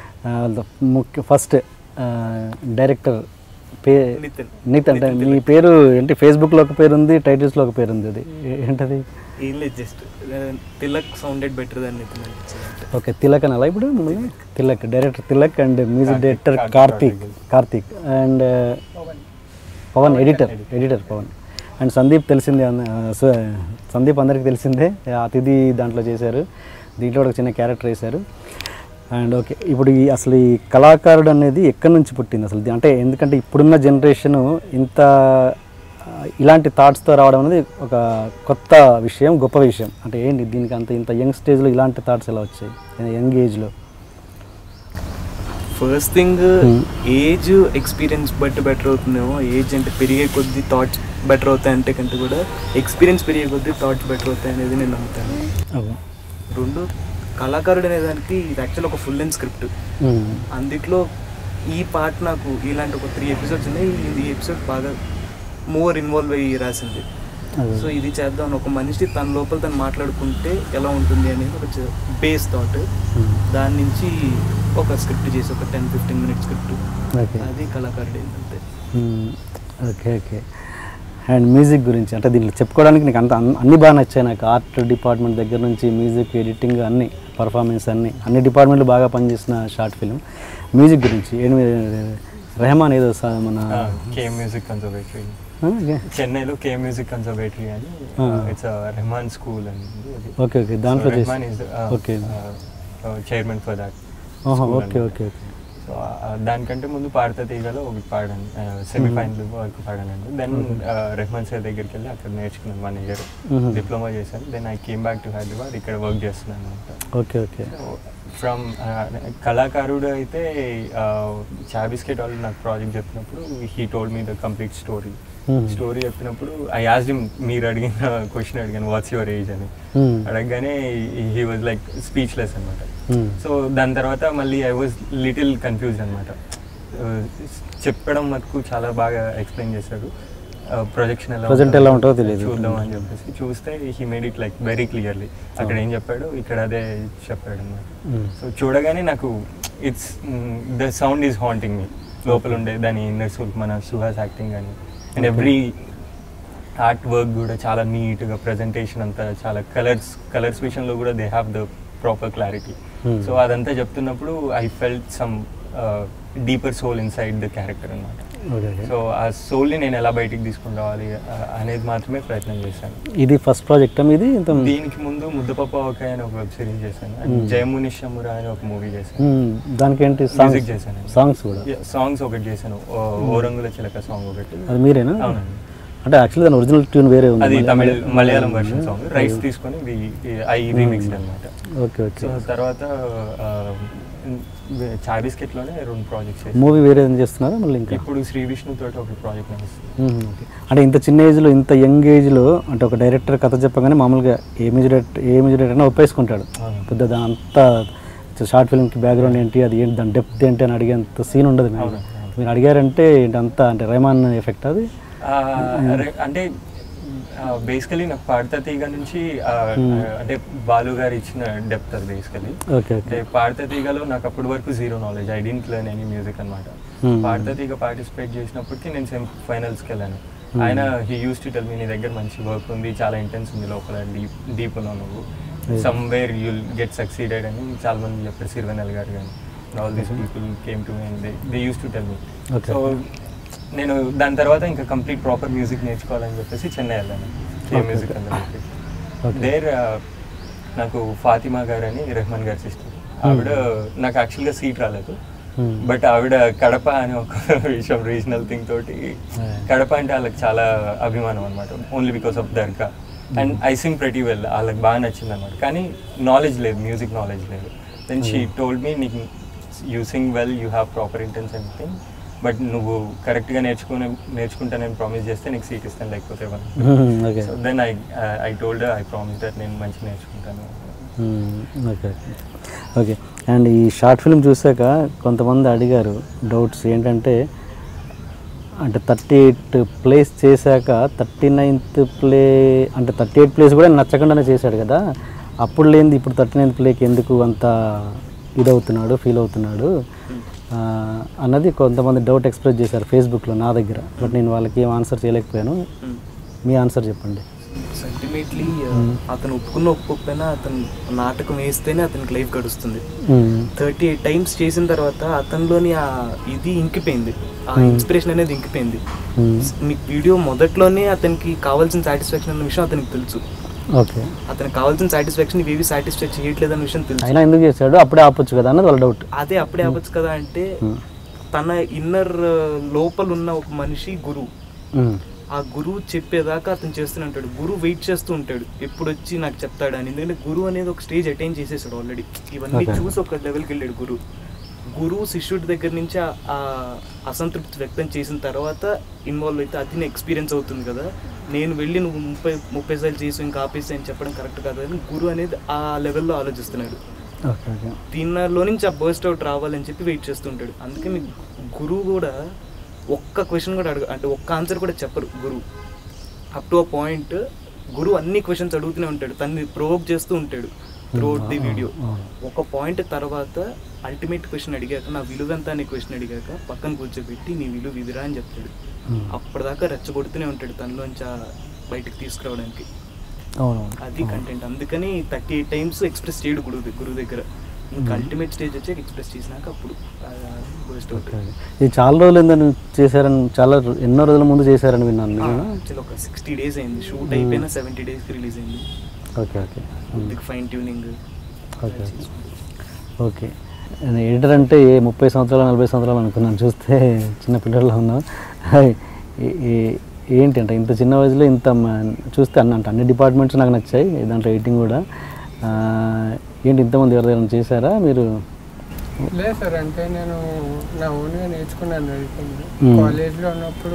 ముఖ్య ఫస్ట్ డైరెక్టర్ పే నిత్ అంటే మీ పేరు ఏంటి? ఫేస్బుక్లో ఒక పేరు ఉంది, టైటిల్స్లో ఒక పేరు ఉంది, అది ఏంటది? ఏం లేదు just Tilak sounded better than Nitin. Okay Tilak అని అలా ఇప్పుడు Tilak director Tilak and music director Karthik Karthik and Pavan editor editor Pavan and Sandeep తెలిసిందే, సందీప్ అందరికీ తెలిసిందే, అతిథి దాంట్లో చేశారు, దీంట్లో ఒక చిన్న క్యారెక్టర్ వేశారు. అండ్ ఓకే ఇప్పుడు ఈ అసలు ఈ కళాకారుడు అనేది ఎక్కడి నుంచి పుట్టింది అసలు? అంటే ఎందుకంటే ఇప్పుడున్న జనరేషను ఇంత ఇలాంటి థాట్స్తో రావడం అనేది ఒక కొత్త విషయం, గొప్ప విషయం. అంటే ఏంటి దీనికి అంత ఇంత యంగ్ స్టేజ్లో ఇలాంటి థాట్స్ ఎలా వచ్చాయి యంగ్ ఏజ్లో? ఫస్ట్ థింగ్ ఏజ్ ఎక్స్పీరియన్స్ బట్టి బెటర్ అవుతుందేమో. ఏజ్ అంటే పెరిగే కొద్దీ థాట్స్ బెటర్ అవుతాయి అంటే కంటే కూడా ఎక్స్పీరియన్స్ పెరిగే కొద్దీ థాట్స్ బెటర్ అవుతాయి అనేది నేను నమ్ముతాను. రెండు కళాకారుడు అనే దానికి ఇది యాక్చువల్ ఒక ఫుల్ లెంత్ స్క్రిప్ట్, అందుట్లో ఈ పార్ట్ నాకు ఇలాంటి ఒక త్రీ ఎపిసోడ్స్ ఉన్నాయి, ఈ ఎపిసోడ్ బాగా మోర్ ఇన్వాల్వ్ అయ్యి రాసింది. సో ఇది చేద్దాం ఒక మనిషి తన లోపల తను మాట్లాడుకుంటే ఎలా ఉంటుంది అనేది ఒక బేస్ థాట్, దాని నుంచి ఒక స్క్రిప్ట్ చేసి ఒక టెన్ ఫిఫ్టీన్ మినిట్స్ స్క్రిప్ట్, అది కళాకారుడు ఏంటంటే. ఓకే ఓకే అండ్ మ్యూజిక్ గురించి అంటే దీంట్లో చెప్పుకోవడానికి నీకు అంత అన్ని బాగా నచ్చాయి నాకు. ఆర్ట్ డిపార్ట్మెంట్ దగ్గర నుంచి మ్యూజిక్, ఎడిటింగ్, అన్ని పర్ఫార్మెన్స్ అన్ని అన్ని డిపార్ట్మెంట్లు బాగా పనిచేసిన షార్ట్ ఫిలిం. మ్యూజిక్ గురించి ఏంటి రెహమాన్ ఏదో మన కే మ్యూజిక్ కన్జర్వేటరీ చెన్నైలో కే మ్యూజిక్ కన్జర్వేటరీ అని ఇట్స్ రెహమాన్ స్కూల్ అని. ఓకే ఓకే దాంట్లో Rahman is okay chairman for that. Okay okay okay so దానికంటే ముందు పాడతా తీగలో ఒకటి పాడాను, సెమీఫైనల్ వరకు పాడానండి. దెన్ రెహమాన్ సార్ దగ్గరికి వెళ్ళి అక్కడ నేర్చుకున్నాను వన్ ఇయర్, డిప్లొమా చేశాను. Then I came back to Hyderabad, ఇక్కడ వర్క్ చేస్తున్నాను అనమాట. ఓకే ఓకే ఫ్రమ్ కళాకారుడు అయితే చా బిస్కెట్ వాళ్ళు నాకు ప్రాజెక్ట్ చెప్పినప్పుడు he told me the complete story. Story చెప్పినప్పుడు ఐ ఆస్క్డ్ హిమ్, మీరు అడిగిన క్వశ్చన్ అడిగాను వాట్స్ యువర్ ఏజ్ అని. అడగగానే హీ వాజ్ లైక్ స్పీచ్లెస్ అనమాట. సో దాని తర్వాత మళ్ళీ ఐ వాజ్ లిటిల్ కన్ఫ్యూజ్ అనమాట. చెప్పడం మటుకు చాలా బాగా ఎక్స్ప్లెయిన్ చేశాడు. ప్రొజెక్షన్ ఎలా ఎలా ఉంటుందో తెలియదు, చూద్దాం అని చెప్పేసి చూస్తే he made it like very clearly. అక్కడ ఏం చెప్పాడు, ఇక్కడ అదే చెప్పాడు అనమాట. సో చూడగానే నాకు it's the sound is haunting me. లోపల ఉండే దాని ఇన్నర్ సోల్, మన సుహాస్ యాక్టింగ్ కానీ అండ్ ఎవ్రీ ఆర్ట్ వర్క్ కూడా చాలా నీట్గా, ప్రజెంటేషన్ అంతా చాలా కలర్స్ కలర్స్ విషయంలో కూడా they have the proper clarity. So అదంతా చెప్తున్నప్పుడు I felt some deeper soul inside the character అనమాట. సో ఆ సోల్ని నేను ఎలా బయటికి తీసుకుని రావాలి అనేది మాత్రమే ప్రయత్నం చేశాను. ఇది ఫస్ట్ ప్రాజెక్ట్ ఇది. దీనికి ముందు ముద్దపప్ప ఒక అని ఒక వెబ్ సిరీస్ చేశాను, జయమునిషమురా అని ఒక మూవీ చేశాను. దానికి ఏంటి మ్యూజిక్ చేశాను, సాంగ్స్ కూడా సాంగ్స్ ఒకటి చేశాను, ఓరంగుల చిలక సాంగ్ ఒకటి. అది మీరేనా? అవునండి. అంటే యాక్చువల్లీ దాని ఒరిజినల్ ట్యూన్ వేరే ఉంది, అది Tamil Malayalam version song. Rights తీసుకొని ఐ రీమిక్స్ అనమాట. Okay okay. సో తర్వాత చా బిస్కెట్లోనే రెండు ప్రాజెక్ట్స్. మూవీ వేరే ఏం చేస్తున్నారా మళ్ళీ? ఇంకా ఇప్పుడు శ్రీ విష్ణు తోటి ఒక ప్రాజెక్ట్ నడుస్తుంది. అంటే ఇంత చిన్న ఏజ్లో, ఇంత యంగ్ ఏజ్లో, అంటే ఒక డైరెక్టర్ కథ చెప్పగానే మామూలుగా A music director A music director అయినా ఒప్పేసుకుంటాడు. పెద్ద దాని అంతా షార్ట్ ఫిల్మ్కి బ్యాక్గ్రౌండ్ ఏంటి, అది ఏంటి, దాని డెప్త్ ఏంటి అని అడిగేంత సీన్ ఉండదు. మీరు అడిగారంటే అంతా అంటే రెహమాన్ ఎఫెక్ట్ అది. అంటే బేసికలీ నాకు పాడతా తీగ నుంచి అంటే బాలు గారు ఇచ్చిన డెప్త్ అది బేసికలీ. అంటే పాడతా తీగలో నాకు అప్పటి వరకు zero knowledge, I didn't learn any music అనమాట. పాడతా తీగ పార్టిసిపేట్ చేసినప్పటికీ నేను సెమీ ఫైనల్స్కి వెళ్ళాను. ఆయన he used to tell me, నీ దగ్గర మంచి వర్క్ ఉంది, చాలా ఇంటెన్స్ ఉంది లోపల, డీప్ డీప్ ఉన్నావు నువ్వు, సమ్వేర్ యుల్ గెట్ సక్సీడెడ్ అని చాలా మంది చెప్పారు. సిరివెన్నెల గారు కానీ all these people came to me and they they used to tell me. So నేను దాని తర్వాత ఇంకా కంప్లీట్ ప్రాపర్ మ్యూజిక్ నేర్చుకోవాలని చెప్పేసి చెన్నై వెళ్ళాను, కే మ్యూజిక్ అని చెప్పి. దేర్ నాకు ఫాతిమా గారు అని రెహమాన్ గారి సిస్టర్, ఆవిడ నాకు యాక్చువల్గా సీట్ రాలేదు, బట్ ఆవిడ కడప అని ఒక విషయం రీజనల్ థింగ్ తోటి, కడప అంటే వాళ్ళకి చాలా అభిమానం అనమాట, only because of dargah. And I sing pretty well, వాళ్ళకి బాగా నచ్చింది అనమాట. కానీ నాలెడ్జ్ లేదు, మ్యూజిక్ నాలెడ్జ్ లేదు. దెన్ షీ టోల్డ్ మీ, నీకు you sing well, you have proper intense anything, but నువ్వు కరెక్ట్గా నేర్చుకునే నేర్చుకుంటానని ప్రామిస్ చేస్తే నీకు సీట్ ఇస్తాను, లేకపోతే so then I I told I promise that నేను మంచిగా నేర్చుకుంటాను. Okay okay. అండ్ ఈ షార్ట్ ఫిల్మ్ చూసాక కొంతమంది అడిగారు డౌట్స్ ఏంటంటే, అంటే థర్టీ ఎయిట్ ప్లేస్ చేశాక థర్టీ నైన్త్ ప్లే అంటే థర్టీ ఎయిట్ ప్లేస్ కూడా నచ్చకుండానే చేశాడు కదా, అప్పుడు లేనిది ఇప్పుడు థర్టీ నైన్త్ ప్లేకి ఎందుకు అంత ఇదవుతున్నాడు, ఫీల్ అవుతున్నాడు అన్నది కొంతమంది డౌట్ ఎక్స్ప్రెస్ చేశారు ఫేస్బుక్లో నా దగ్గర. బట్ నేను వాళ్ళకి ఏం ఆన్సర్ చేయలేకపోయాను, మీ ఆన్సర్ చెప్పండి. అల్టిమేట్లీ అతను ఒప్పుకున్న ఒప్పుకోకపోయినా అతను నాటకం వేస్తేనే అతనికి లైఫ్ గడుస్తుంది. థర్టీ ఎయిట్ టైమ్స్ చేసిన తర్వాత అతనిలోని ఆ ఇది ఇంకిపోయింది, ఆ ఇన్స్పిరేషన్ అనేది ఇంకిపోయింది. మీకు వీడియో మొదట్లోనే అతనికి కావాల్సిన సాటిస్ఫాక్షన్ అన్న విషయం అతనికి తెలుసు. ఓకే, అతనికి కావాల్సిన సాటిస్ఫాక్షన్ ఇవేవి సాటిస్ఫై చేయట్లేదు అన్న విషయం తెలుసు. అయినా ఎందుకు చేశాడు, అప్పుడే ఆపొచ్చు కదా అన్నది వాళ్ళ డౌట్. అదే అప్పుడే ఆపొచ్చు కదా అంటే, తన ఇన్నర్ లోపల ఉన్న ఒక మనిషి గురువు, ఆ గురువు చెప్పేదాకా అతను చేస్తూనే ఉంటాడు. గురువు వెయిట్ చేస్తూ ఉంటాడు ఎప్పుడు వచ్చి నాకు చెప్తాడు అని. ఎందుకంటే గురువు అనేది ఒక స్టేజ్ అటైన్ చేసేసాడు ఆల్రెడీ, ఇవన్నీ చూసి ఒక లెవెల్కి వెళ్ళాడు గురువు. గురువు శిష్యుడి దగ్గర నుంచి ఆ అసంతృప్తి వ్యక్తం చేసిన తర్వాత ఇన్వాల్వ్ అయితే అతని ఎక్స్పీరియన్స్ అవుతుంది కదా. నేను వెళ్ళి నువ్వు ముప్పై ముప్పై సార్లు చేసి ఇంకా ఆపేసి అని చెప్పడం కరెక్ట్ కాదు అని గురువు అనేది ఆ లెవెల్లో ఆలోచిస్తున్నాడు. దీనిలో నుంచి ఆ బర్స్ట్ అవుట్ రావాలని చెప్పి వెయిట్ చేస్తుంటాడు. అందుకే మీకు గురువు కూడా ఒక్క క్వశ్చన్ కూడా అడుగు అంటే ఒక్క ఆన్సర్ కూడా చెప్పరు గురువు. అప్ టు అ పాయింట్ గురువు అన్ని క్వశ్చన్స్ అడుగుతూనే ఉంటాడు, తనని ప్రొవోక్ చేస్తూ ఉంటాడు త్రూఅవుట్ ది వీడియో. ఒక పాయింట్ తర్వాత అల్టిమేట్ క్వశ్చన్ అడిగాక, నా విలువ ఎంత అనే క్వశ్చన్ అడిగాక పక్కన కూర్చోబెట్టి నీ విలువ ఇదిరా అని చెప్తాడు. అప్పటిదాకా రెచ్చగొడుతూనే ఉంటాడు తనలోంచి బయటకు తీసుకురావడానికి. అవునవును, అది కంటెంట్. అందుకని థర్టీ ఎయిట్ టైమ్స్ ఎక్స్ప్రెస్ చేయడు గురువు గురువు దగ్గర. ఇంకా అల్టిమేట్ స్టేజ్ వచ్చాక ఎక్స్ప్రెస్ చేసినాక అప్పుడు బూస్ట్ అవుతుంది. ఇది చాలా రోజులు ఏందని చేశారని, చాలా ఎన్నో రోజుల ముందు చేశారని విన్నాను. యాక్చువల్ ఒక సిక్స్టీ డేస్ అయింది షూట్ అయిపోయినా, సెవెంటీ డేస్కి రిలీజ్ అయింది. Okay okay fine tuning. Okay okay editor అంటే ఏ ముప్పై సంవత్సరాలు నలభై సంవత్సరాలు అనుకున్నాను, చూస్తే చిన్న పిల్లల్లో ఉన్నావు. ఏంటి అంటే ఇంత చిన్న వయసులో ఇంత చూస్తే అన్న అంటే అన్ని డిపార్ట్మెంట్స్ నాకు నచ్చాయి, దాంట్లో ఎడిటింగ్ కూడా. ఏంటి ఇంతమంది ఎవరైనా చేశారా మీరు? లేదు సార్, అంటే నేను నా ఓన్గా నేర్చుకున్నాను ఎడిటింగ్. కాలేజ్లో ఉన్నప్పుడు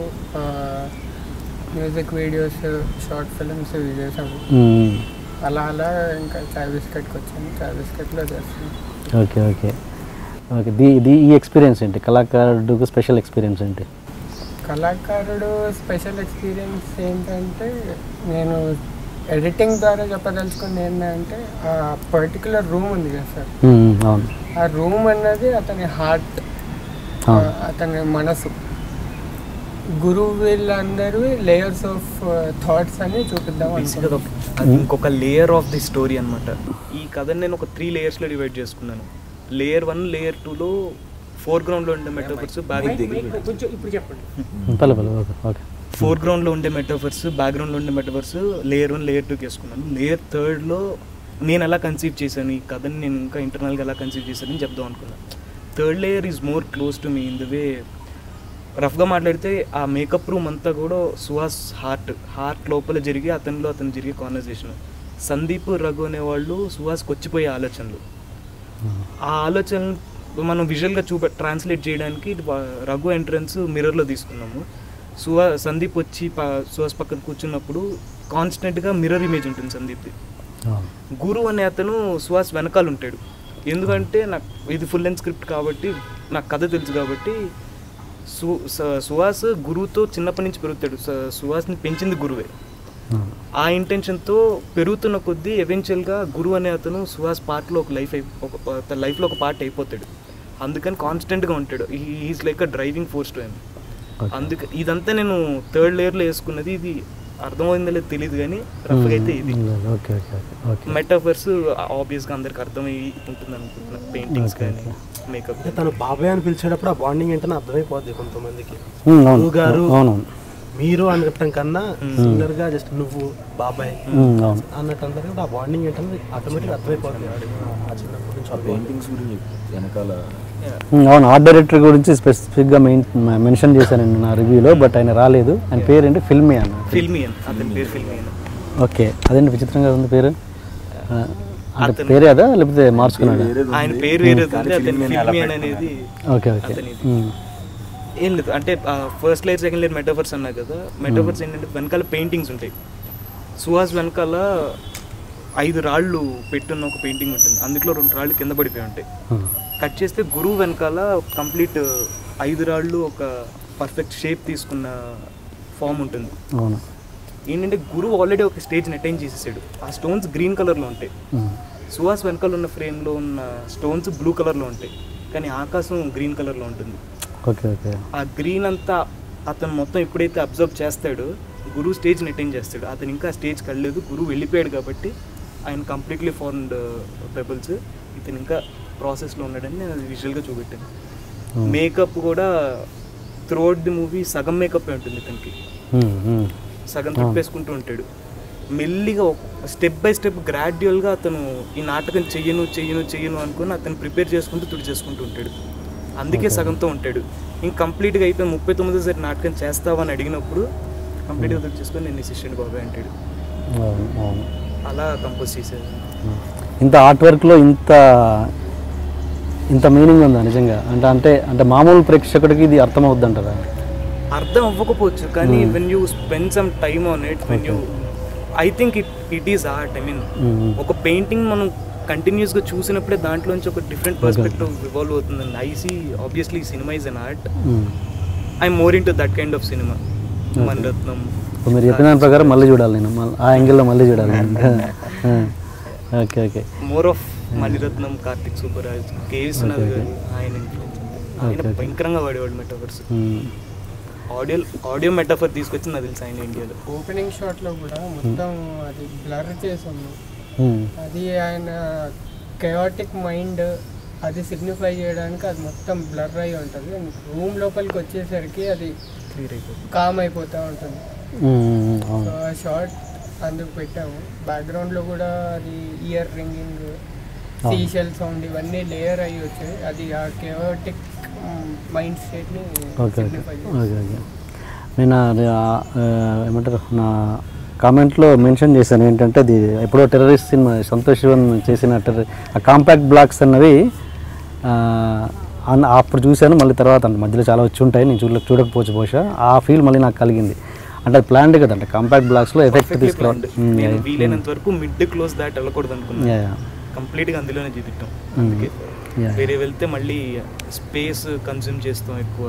మ్యూజిక్ వీడియోస్, షార్ట్ ఫిల్మ్స్ ఇవి చేసాము. అలా అలా ఇంకా చాయ్ బిస్కెట్కి వచ్చాను, చాయ్ బిస్కెట్లో చేస్తాను. ఓకే ఓకే ఓకే దీ దీ ఈ ఎక్స్పీరియన్స్ ఏంటి, కళాకారుడికి స్పెషల్ ఎక్స్పీరియన్స్ ఏంటి? కళాకారుడు స్పెషల్ ఎక్స్పీరియన్స్ ఏంటంటే, నేను ఎడిటింగ్ ద్వారా చెప్పదలుచుకుంది ఏంటంటే, ఆ పర్టికులర్ రూమ్ ఉంది కదా సార్, అవును, ఆ రూమ్ అన్నది అతని హార్ట్, అతని మనసు. గురువు వీళ్ళందరూ లేయర్స్ ఆఫ్ థాట్స్ అని చూపిద్దాం. ఇంకొక లేయర్ ఆఫ్ ది స్టోరీ అనమాట. ఈ కథని నేను ఒక త్రీ లేయర్స్లో డివైడ్ చేసుకున్నాను. లేయర్ వన్, లేయర్ టూలో ఫోర్ గ్రౌండ్లో ఉండే మెటాఫర్స్, బ్యాక్ ఫోర్ గ్రౌండ్లో ఉండే మెటాఫర్స్, బ్యాక్గ్రౌండ్లో ఉండే మెటాఫర్స్ లేయర్ వన్, లేయర్ టూకి వేసుకున్నాను. లేయర్ థర్డ్లో నేను ఎలా కన్సీవ్ చేశాను, ఈ కథని నేను ఇంకా ఇంటర్నల్గా ఎలా కన్సీవ్ చేశానని చెప్దాం అనుకున్నాను. Third layer is more close to me in the way. రఫ్గా మాట్లాడితే ఆ మేకప్ రూమ్ అంతా కూడా సుహాస్ హార్ట్ హార్ట్ లోపల జరిగి అతనిలో అతను జరిగే కాన్వర్జేషన్. సందీప్, రఘు అనేవాళ్ళు సుహాస్కి వచ్చిపోయే ఆలోచనలు. ఆ ఆలోచనలు మనం విజువల్గా చూప ట్రాన్స్లేట్ చేయడానికి రఘు ఎంట్రన్స్ మిర్రర్లో తీసుకున్నాము. సుహా సందీప్ వచ్చి ప సుహాస్ పక్కన కూర్చున్నప్పుడు కాన్స్టెంట్గా మిర్రర్ ఇమేజ్ ఉంటుంది సందీప్ది. గురు అనే అతను సుహాస్ వెనకాల ఉంటాడు. ఎందుకంటే నాకు ఇది ఫుల్ లెంత్ స్క్రిప్ట్ కాబట్టి, నాకు కథ తెలుసు కాబట్టి. సు సుహాస్ గురువుతో చిన్నప్పటి నుంచి పెరుగుతాడు. సుహాస్ని పెంచింది గురువే. ఆ ఇంటెన్షన్తో పెరుగుతున్న కొద్దీ ఎవెన్చువల్గా గురువు అనే అతను సుహాస్ పార్ట్లో ఒక లైఫ్ అయి ఒక లైఫ్లో ఒక పార్ట్ అయిపోతాడు. అందుకని కాన్స్టెంట్గా ఉంటాడు. Is like a driving force to him. అందుకే ఇదంతా నేను థర్డ్ లేయర్లో వేసుకున్నది. ఇది అర్థమైందో లేదో తెలియదు కానీ రఫ్గా అయితే ఇది మెటాఫర్స్ ఆబ్వియస్గా అందరికి అర్థమయ్యి ఉంటుంది అనుకుంటున్నాను. పెయింటింగ్స్ కానీ మేకప్. తను బాబాయ్ అని పిలిచేటప్పుడు ఆ బాండింగ్ ఏంటనే అర్థమైపోద్ది కొంతమందికి. గారు మీరు అనటం కన్నా సింగర్ గా జస్ట్ నువ్వు బాబాయ్ అన్నట్టు అంటారు కదా, ఆ బాండింగ్ ఏంటంటే ఆటోమేటిక్ అర్థమైపోతుంది ఆ చిన్నప్పటి నుంచి. పెయింటింగ్స్ గురించి వెనకాల అవును, ఆర్ట్ డైరెక్టర్ గురించి స్పెసిఫిక్గా మెయిన్ మెన్షన్ చేశాను నేను నా రివ్యూలో, బట్ ఆయన రాలేదు. ఆయన పేరు ఏంటి? ఫిల్మీ అన్న. ఫిల్మీ అతని పేరు ఫిల్మీ. ఓకే, అదేంటి విచిత్రంగా ఉంది పేరు. అంటే పేరే అదా లేకపోతే మార్చుకున్నాడు? ఆయన పేరు వేరే అనేది. ఓకే ఓకే ఏం లేదు, అంటే first layer second layer metaphors అన్నా కదా. మెటాఫర్స్ ఏంటంటే వెనకాల పెయింటింగ్స్ ఉంటాయి. సుహాస్ వెనకాల ఐదు రాళ్ళు పెట్టున్న ఒక పెయింటింగ్ ఉంటుంది. అందులో రెండు రాళ్ళు కింద పడిపోయి ఉంటాయి. కట్ చేస్తే గురువు వెనకాల కంప్లీట్ ఐదు రాళ్ళు ఒక పర్ఫెక్ట్ షేప్ తీసుకున్న ఫామ్ ఉంటుంది. ఏంటంటే గురువు ఆల్రెడీ ఒక స్టేజ్ని అటైన్ చేసేసాడు. ఆ స్టోన్స్ గ్రీన్ కలర్లో ఉంటాయి. సుహాస్ వెనకాల ఉన్న ఫ్రేమ్లో ఉన్న స్టోన్స్ బ్లూ కలర్లో ఉంటాయి, కానీ ఆకాశం గ్రీన్ కలర్లో ఉంటుంది. ఓకే ఓకే ఆ గ్రీన్ అంతా అతను మొత్తం ఎప్పుడైతే అబ్జర్వ్ చేస్తాడో గురువు స్టేజ్ని అటైన్ చేస్తాడు. అతను ఇంకా స్టేజ్కి వెళ్ళలేదు, గురువు వెళ్ళిపోయాడు కాబట్టి ఆయన కంప్లీట్లీ ఫార్మ్డ్ పెబుల్స్. ఇతను ఇంకా ప్రాసెస్లో ఉన్నాడని నేను అది విజువల్గా చూపెట్టాను. మేకప్ కూడా త్రూఅవుట్ ది మూవీ సగం మేకప్ ఉంటుంది. ఇతనికి సగం తిప్పేసుకుంటూ ఉంటాడు. మెల్లిగా స్టెప్ బై స్టెప్ గ్రాడ్యువల్గా అతను ఈ నాటకం చెయ్యను చెయ్యను చెయ్యను అనుకుని అతను ప్రిపేర్ చేసుకుంటూ తుడి చేసుకుంటూ ఉంటాడు. అందుకే సగంతో ఉంటాడు. ఇంక కంప్లీట్గా అయిపోయి ముప్పై తొమ్మిదో సారి నాటకం చేస్తావని అడిగినప్పుడు కంప్లీట్గా తుడి చేసుకొని నేను అసిస్టెంట్ బాబాయ్ అంటాడు. అలా కంపోజ్ చేసేది. ఇంత ఆర్ట్ వర్క్లో ఇంత ఇంత మీనింగ్ ఉందా నిజంగా? అంటే అంటే అంటే మామూలు ప్రేక్షకుడికి ఇది అర్థం అవుద్ది అంటారా? అర్థం అవ్వకపోవచ్చు, కానీ when you spend some time on it, when you I think it it is art. I mean ఒక పెయింటింగ్ మనం కంటిన్యూస్గా చూసినప్పుడే దాంట్లోంచి ఒక డిఫరెంట్ పర్స్పెక్టివ్ ఇవాల్వ్ అవుతుందండి. I see obviously cinema is an art. I'm more into that kind of cinema. Mani Ratnam మీరు చెప్పిన దాని ప్రకారం మళ్ళీ చూడాలి నేను, ఆ యాంగిల్లో మళ్ళీ చూడాలి. Okay okay more of Mani Ratnam, Karthik Subbaraj, KS Nath garu, ఆయన ఇన్ఫ్లుయెన్స్ ఆయన భయంకరంగా వాడేవాడు మెటాఫర్స్. ఆడియో ఆడియో మెటాఫర్ తీసుకొచ్చి నాకు తెలుసు ఆయన ఇండియాలో. ఓపెనింగ్ షాట్లో కూడా మొత్తం అది బ్లర్ చేసాము. అది ఆయన కెయాటిక్ మైండ్ అది సిగ్నిఫై చేయడానికి అది మొత్తం బ్లర్ అయి ఉంటుంది. రూమ్ లోపలికి వచ్చేసరికి అది క్లియర్ అయిపోతుంది, కామ్ అయిపోతూ ఉంటుంది. సో ఆ షార్ట్ అందుకు పెట్టాము. బ్యాక్గ్రౌండ్లో కూడా అది ఇయర్ రింగింగ్, సీషెల్ సౌండ్ ఇవన్నీ లేయర్ అయ్యి వచ్చాయి. అది ఆ కెయాటిక్ మైండ్ స్టేట్ని సిగ్నిఫై చేస్తుంది. నేను ఏమంటారు నా కామెంట్లో మెన్షన్ చేశాను ఏంటంటే అది ఎప్పుడో టెర్రరిస్ట్ సినిమా సంతోష్ శివన్ చేసిన టెర్ర ఆ కాంపాక్ట్ బ్లాక్స్ అన్నవి అప్పుడు చూశాను. మళ్ళీ తర్వాత అంటే మధ్యలో చాలా వచ్చి ఉంటాయి, నేను చూడ చూడకపోవచ్చు బహుశా. ఆ ఫీల్ మళ్ళీ నాకు కలిగింది. అంటే అది ప్లాన్డ్ కదంటే కాంపాక్ట్ బ్లాక్స్లో ఎఫెక్ట్ తీసుకురావడం. వీలైనంత వరకు మిడ్ క్లోజ్ దాట్ వెళ్ళకూడదు అనుకున్నా, కంప్లీట్గా అందులోనే చూపించాం. అందుకే వేరే వెళ్తే మళ్ళీ స్పేస్ కన్జ్యూమ్ చేస్తాం ఎక్కువ.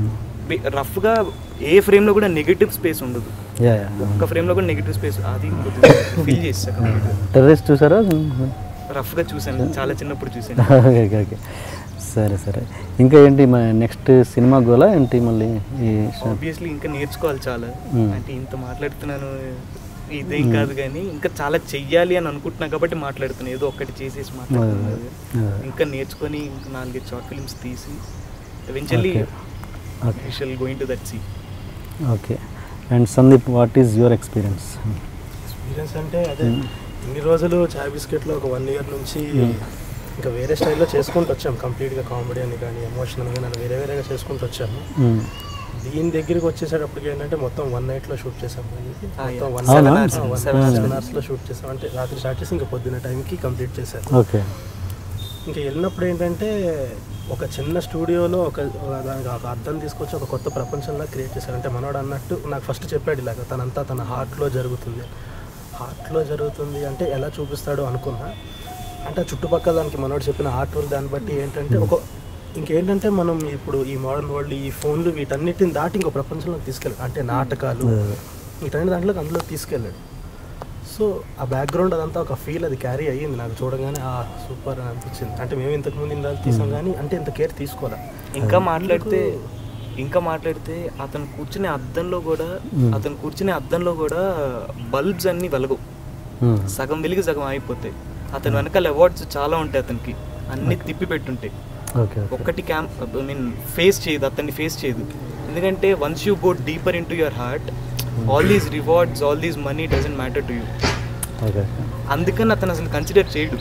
రఫ్గా ఏ ఫ్రేమ్లో కూడా నెగిటివ్ స్పేస్ ఉండదు, ఒక్క ఫ్రేమ్లో కూడా నెగిటివ్ స్పేస్ అది ఫీల్ చేస్తాను. టెర్రరిస్ట్ చూసారా? రఫ్గా చూసాను, చాలా చిన్నప్పుడు చూసాను. ఓకే ఓకే సరే సరే. ఇంకా ఏంటి నెక్స్ట్ సినిమా గోలా ఏంటి మళ్ళీ? ఆబ్వియస్లీ ఇంకా నేర్చుకోవాలి చాలా. అంటే ఇంత మాట్లాడుతున్నాను ఇదేం కాదు కానీ ఇంకా చాలా చెయ్యాలి అని అనుకుంటున్నా కాబట్టి మాట్లాడుతున్నాను. ఏదో ఒక్కటి చేసేసి మాట్లాడుతున్నాను. ఇంకా నేర్చుకొని ఇంకా నాలుగైదు షార్ట్ ఫిల్మ్స్ తీసి eventually we shall go into that sea. Okay. And Sandeep, what is your experience? Experience అంటే అదే ఇన్ని రోజులు చాయ్ బిస్కెట్లో ఒక వన్ ఇయర్ నుంచి ఇంకా వేరే స్టైల్లో చేసుకుంటూ వచ్చాం. కంప్లీట్గా కామెడీ అని కానీ ఎమోషనల్ కానీ అలా వేరే వేరేగా చేసుకుంటూ వచ్చాము. దీని దగ్గరికి వచ్చేసేటప్పటికి ఏంటంటే మొత్తం వన్ నైట్లో షూట్ చేసాం. మొత్తం వన్ సెవెన్ అవర్స్లో షూట్ చేసాం. అంటే రాత్రి స్టార్ట్ చేసి ఇంకా పొద్దున్న టైంకి కంప్లీట్ చేశారు. ఓకే. ఇంకా వెళ్ళినప్పుడు ఏంటంటే ఒక చిన్న స్టూడియోలో ఒక దానికి ఒక అర్థం తీసుకొచ్చి ఒక కొత్త ప్రపంచంలా క్రియేట్ చేశారు. అంటే మనోడు అన్నట్టు నాకు ఫస్ట్ చెప్పాడు ఇలాగ తనంతా తన హార్ట్లో జరుగుతుంది, హార్ట్లో జరుగుతుంది అంటే ఎలా చూపిస్తాడో అనుకున్నా. అంటే చుట్టుపక్కల దానికి మనోడు చెప్పిన ఆర్ట్ వర్క్ దాన్ని బట్టి ఏంటంటే ఒక ఇంకేంటంటే మనం ఇప్పుడు ఈ మోడర్న్ వరల్డ్ ఈ ఫోన్లు వీటన్నిటిని దాటి ఇంకో ప్రపంచంలోకి తీసుకెళ్ళాడు. అంటే నాటకాలు వీటన్ని దాంట్లోకి అందులో తీసుకెళ్ళాడు. సో ఆ బ్యాక్గ్రౌండ్ అదంతా ఒక ఫీల్ అది క్యారీ అయ్యింది నాకు చూడగానే. ఆ సూపర్ అని అనిపించింది. అంటే మేము ఇంతకుముందు ఇంత తీసాం కానీ అంటే ఇంత కేర్ తీసుకోవాలి. ఇంకా మాట్లాడితే ఇంకా మాట్లాడితే అతను కూర్చునే అద్దంలో కూడా అతను కూర్చునే అద్దంలో కూడా బల్బ్స్ అన్నీ వెలగవు, సగం వెలిగి సగం అయిపోతాయి. అతని వెనకాల అవార్డ్స్ చాలా ఉంటాయి, అతనికి అన్నీ తిప్పి పెట్టుంటాయి. ఒక్కటి క్యాంప్ ఐ మీన్ ఫేస్ చేయదు, అతన్ని ఫేస్ చేయదు. ఎందుకంటే once you go deeper into your heart all these rewards, all these money doesn't matter to you. Okay. అందుకని అతను అసలు కన్సిడర్ చేయడు.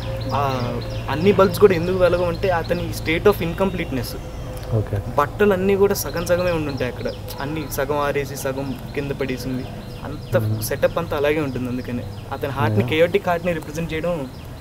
అన్ని బల్బ్స్ కూడా ఎందుకు వెలగమంటే అతని స్టేట్ ఆఫ్ ఇన్కంప్లీట్నెస్. ఓకే. బట్టలు అన్నీ కూడా సగం సగమే ఉండుంటాయి అక్కడ, అన్ని సగం ఆరేసి సగం కింద పడేసింది. అంత సెటప్ అంతా అలాగే ఉంటుంది. అందుకని అతని హార్ట్ని కేయోటిక్ హార్ట్ని రిప్రజెంట్ చేయడం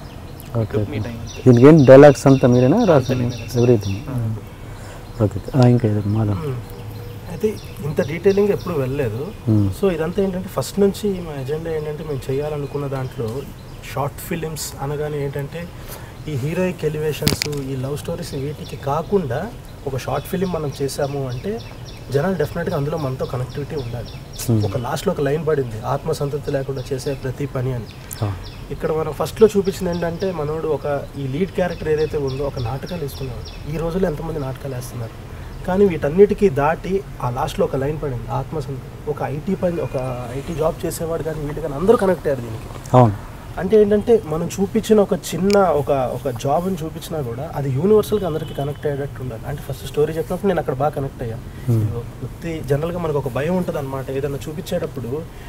మీ టైం. దీనికి ఏం డైలాగ్స్ అంతా మీరేనా రాసాను? ఎవ్రీథింగ్. ఓకే. ఇంకా ఇది మాదా అయితే ఇంత డీటెయిలింగ్ ఎప్పుడు వెళ్ళలేదు. సో ఇదంతా ఏంటంటే ఫస్ట్ నుంచి మా ఎజెండా ఏంటంటే మేము చేయాలనుకున్న దాంట్లో షార్ట్ ఫిలిమ్స్ అనగానే ఏంటంటే ఈ హీరోయిక్ ఎలివేషన్స్ ఈ లవ్ స్టోరీస్ వీటికి కాకుండా ఒక షార్ట్ ఫిలిం మనం చేసాము అంటే జనాలు డెఫినెట్గా అందులో మనతో కనెక్టివిటీ ఉండాలి. ఒక లాస్ట్లో ఒక లైన్ పడింది, ఆత్మసంతృప్తి లేకుండా చేసే ప్రతి పని అని. ఇక్కడ మనం ఫస్ట్లో చూపించింది ఏంటంటే మనోడు ఒక ఈ లీడ్ క్యారెక్టర్ ఏదైతే ఉందో ఒక నాటకాలు వేసుకునేవాడు. ఈ రోజుల్లో ఎంతమంది నాటకాలు వేస్తున్నారు, కానీ వీటన్నిటికీ దాటి ఆ లాస్ట్లో ఒక లైన్ పడింది, ఆత్మసంతృప్తి. ఒక ఐటీ పని ఒక ఐటీ జాబ్ చేసేవాడు కానీ వీటి కానీ అందరూ కనెక్ట్ అయ్యారు దీనికి. అవును. అంటే ఏంటంటే మనం చూపించిన ఒక చిన్న ఒక ఒక జాబ్ని చూపించినా కూడా అది యూనివర్సల్గా అందరికీ కనెక్ట్ అయ్యేటట్టు ఉండాలి. అంటే ఫస్ట్ స్టోరీ చెప్పినప్పుడు నేను అక్కడ బాగా కనెక్ట్ అయ్యాను. వ్యక్తి జనరల్గా మనకు ఒక భయం ఉంటుంది అనమాట, ఏదైనా చూపించేటప్పుడు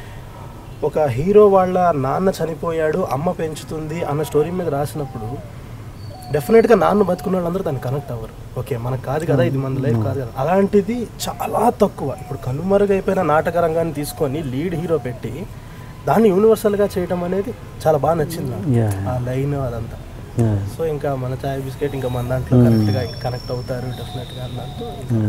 ఒక హీరో వాళ్ళ నాన్న చనిపోయాడు అమ్మ పెంచుతుంది అన్న స్టోరీ మీద రాసినప్పుడు డెఫినెట్గా నాన్న బతుకున్న వాళ్ళందరూ దాన్ని కనెక్ట్ అవ్వరు. ఓకే మనకు కాదు కదా, ఇది మన లైఫ్ కాదు కదా. అలాంటిది చాలా తక్కువ. ఇప్పుడు కనుమరుగైపోయిన నాటక రంగాన్ని తీసుకొని లీడ్ హీరో పెట్టి దాన్ని యూనివర్సల్గా చేయడం అనేది చాలా బాగా నచ్చింది ఆ లైన్ అదంతా. సో ఇంకా మన చాయ్ బిస్కెట్ ఇంకా మన దాంట్లో కరెక్ట్గా కనెక్ట్ అవుతారు డెఫినెట్గా అన్నట్టు.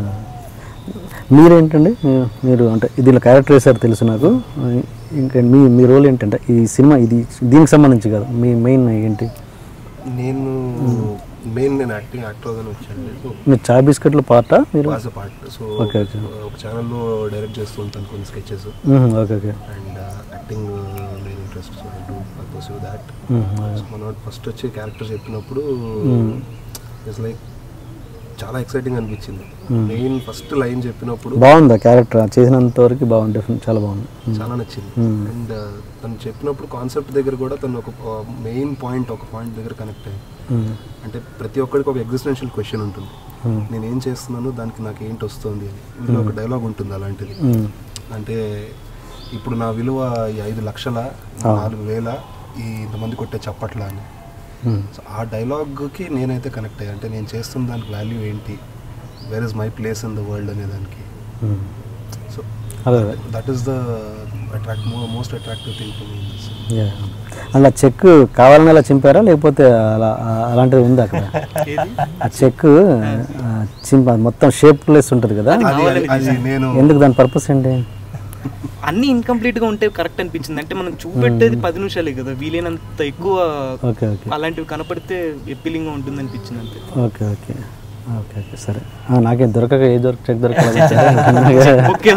మీరేంటండి మీరు అంటే దీనిలో క్యారెక్టర్ వేసారు తెలుసు నాకు. ఇంకా మీ మీ రోల్ ఏంటంటే ఈ సినిమా ఇది దీనికి సంబంధించి కాదు, మీ మెయిన్ ఏంటి? నేను మెయిన్ నేను యాక్టింగ్ యాక్టర్ అని వచ్చాను. మీరు చాయ్ బిస్కెట్లో పార్టా మీరు? As a part. సో ఒక ఛానల్లో డైరెక్ట్ చేస్తూ ఉంటాను కొన్ని sketches. Okay okay. And acting main interest, so I do pursue that. So మన ఫస్ట్ వచ్చి క్యారెక్టర్ చెప్పినప్పుడు ఇట్స్ లైక్ చాలా ఎక్సైటింగ్ అనిపించింది. మెయిన్ ఫస్ట్ లైన్ చెప్పినప్పుడు బాగుంది క్యారెక్టర్, చేసినంత వరకు బాగుంది, చాలా బాగుంది, చాలా నచ్చింది. అండ్ తను చెప్పినప్పుడు కాన్సెప్ట్ దగ్గర కూడా తను ఒక మెయిన్ పాయింట్ ఒక పాయింట్ దగ్గర కనెక్ట్ అయ్యింది. అంటే ప్రతి ఒక్కరికి ఒక ఎగ్జిస్టెన్షియల్ క్వశ్చన్ ఉంటుంది, నేను ఏం చేస్తున్నాను, దానికి నాకు ఏంటి వస్తుంది అని. ఇందులో ఒక డైలాగ్ ఉంటుంది అలాంటిది. అంటే ఇప్పుడు నా విలువ ఈ ఐదు లక్షల నాలుగు వేల ఈ ఇంతమంది కొట్టే చప్పట్ల అని. సో ఆ డైలాగ్కి నేనైతే కనెక్ట్ అయ్యా. అంటే నేను చేస్తున్న దానికి వాల్యూ ఏంటి, where is my place in the world అనే దానికి. So that is the attract most attractive thing to me. అలా చెక్ కావాలని అలా చింపారా, లేకపోతే అలా అలాంటిది ఉంది అక్కడ? ఆ చెక్ చింప మొత్తం షేప్లెస్ ఉంటుంది కదా, ఎందుకు, దాని పర్పస్ ఏంటి? అన్ని ఇన్కంప్లీట్ గా ఉంటే కరెక్ట్ అనిపించింది. అంటే మనం చూపెట్టేది పది నిమిషాలే కదా, వీలైనంత ఎక్కువ అలాంటివి కనపడితే ఎప్పిలింగ్ గా ఉంటుంది అనిపించింది అంతే. ఓకే ఓకే ఓకే ఓకే సరే. నాకేం దొరకక ఏ దొరక చెక్ దొరకలేదు. Okay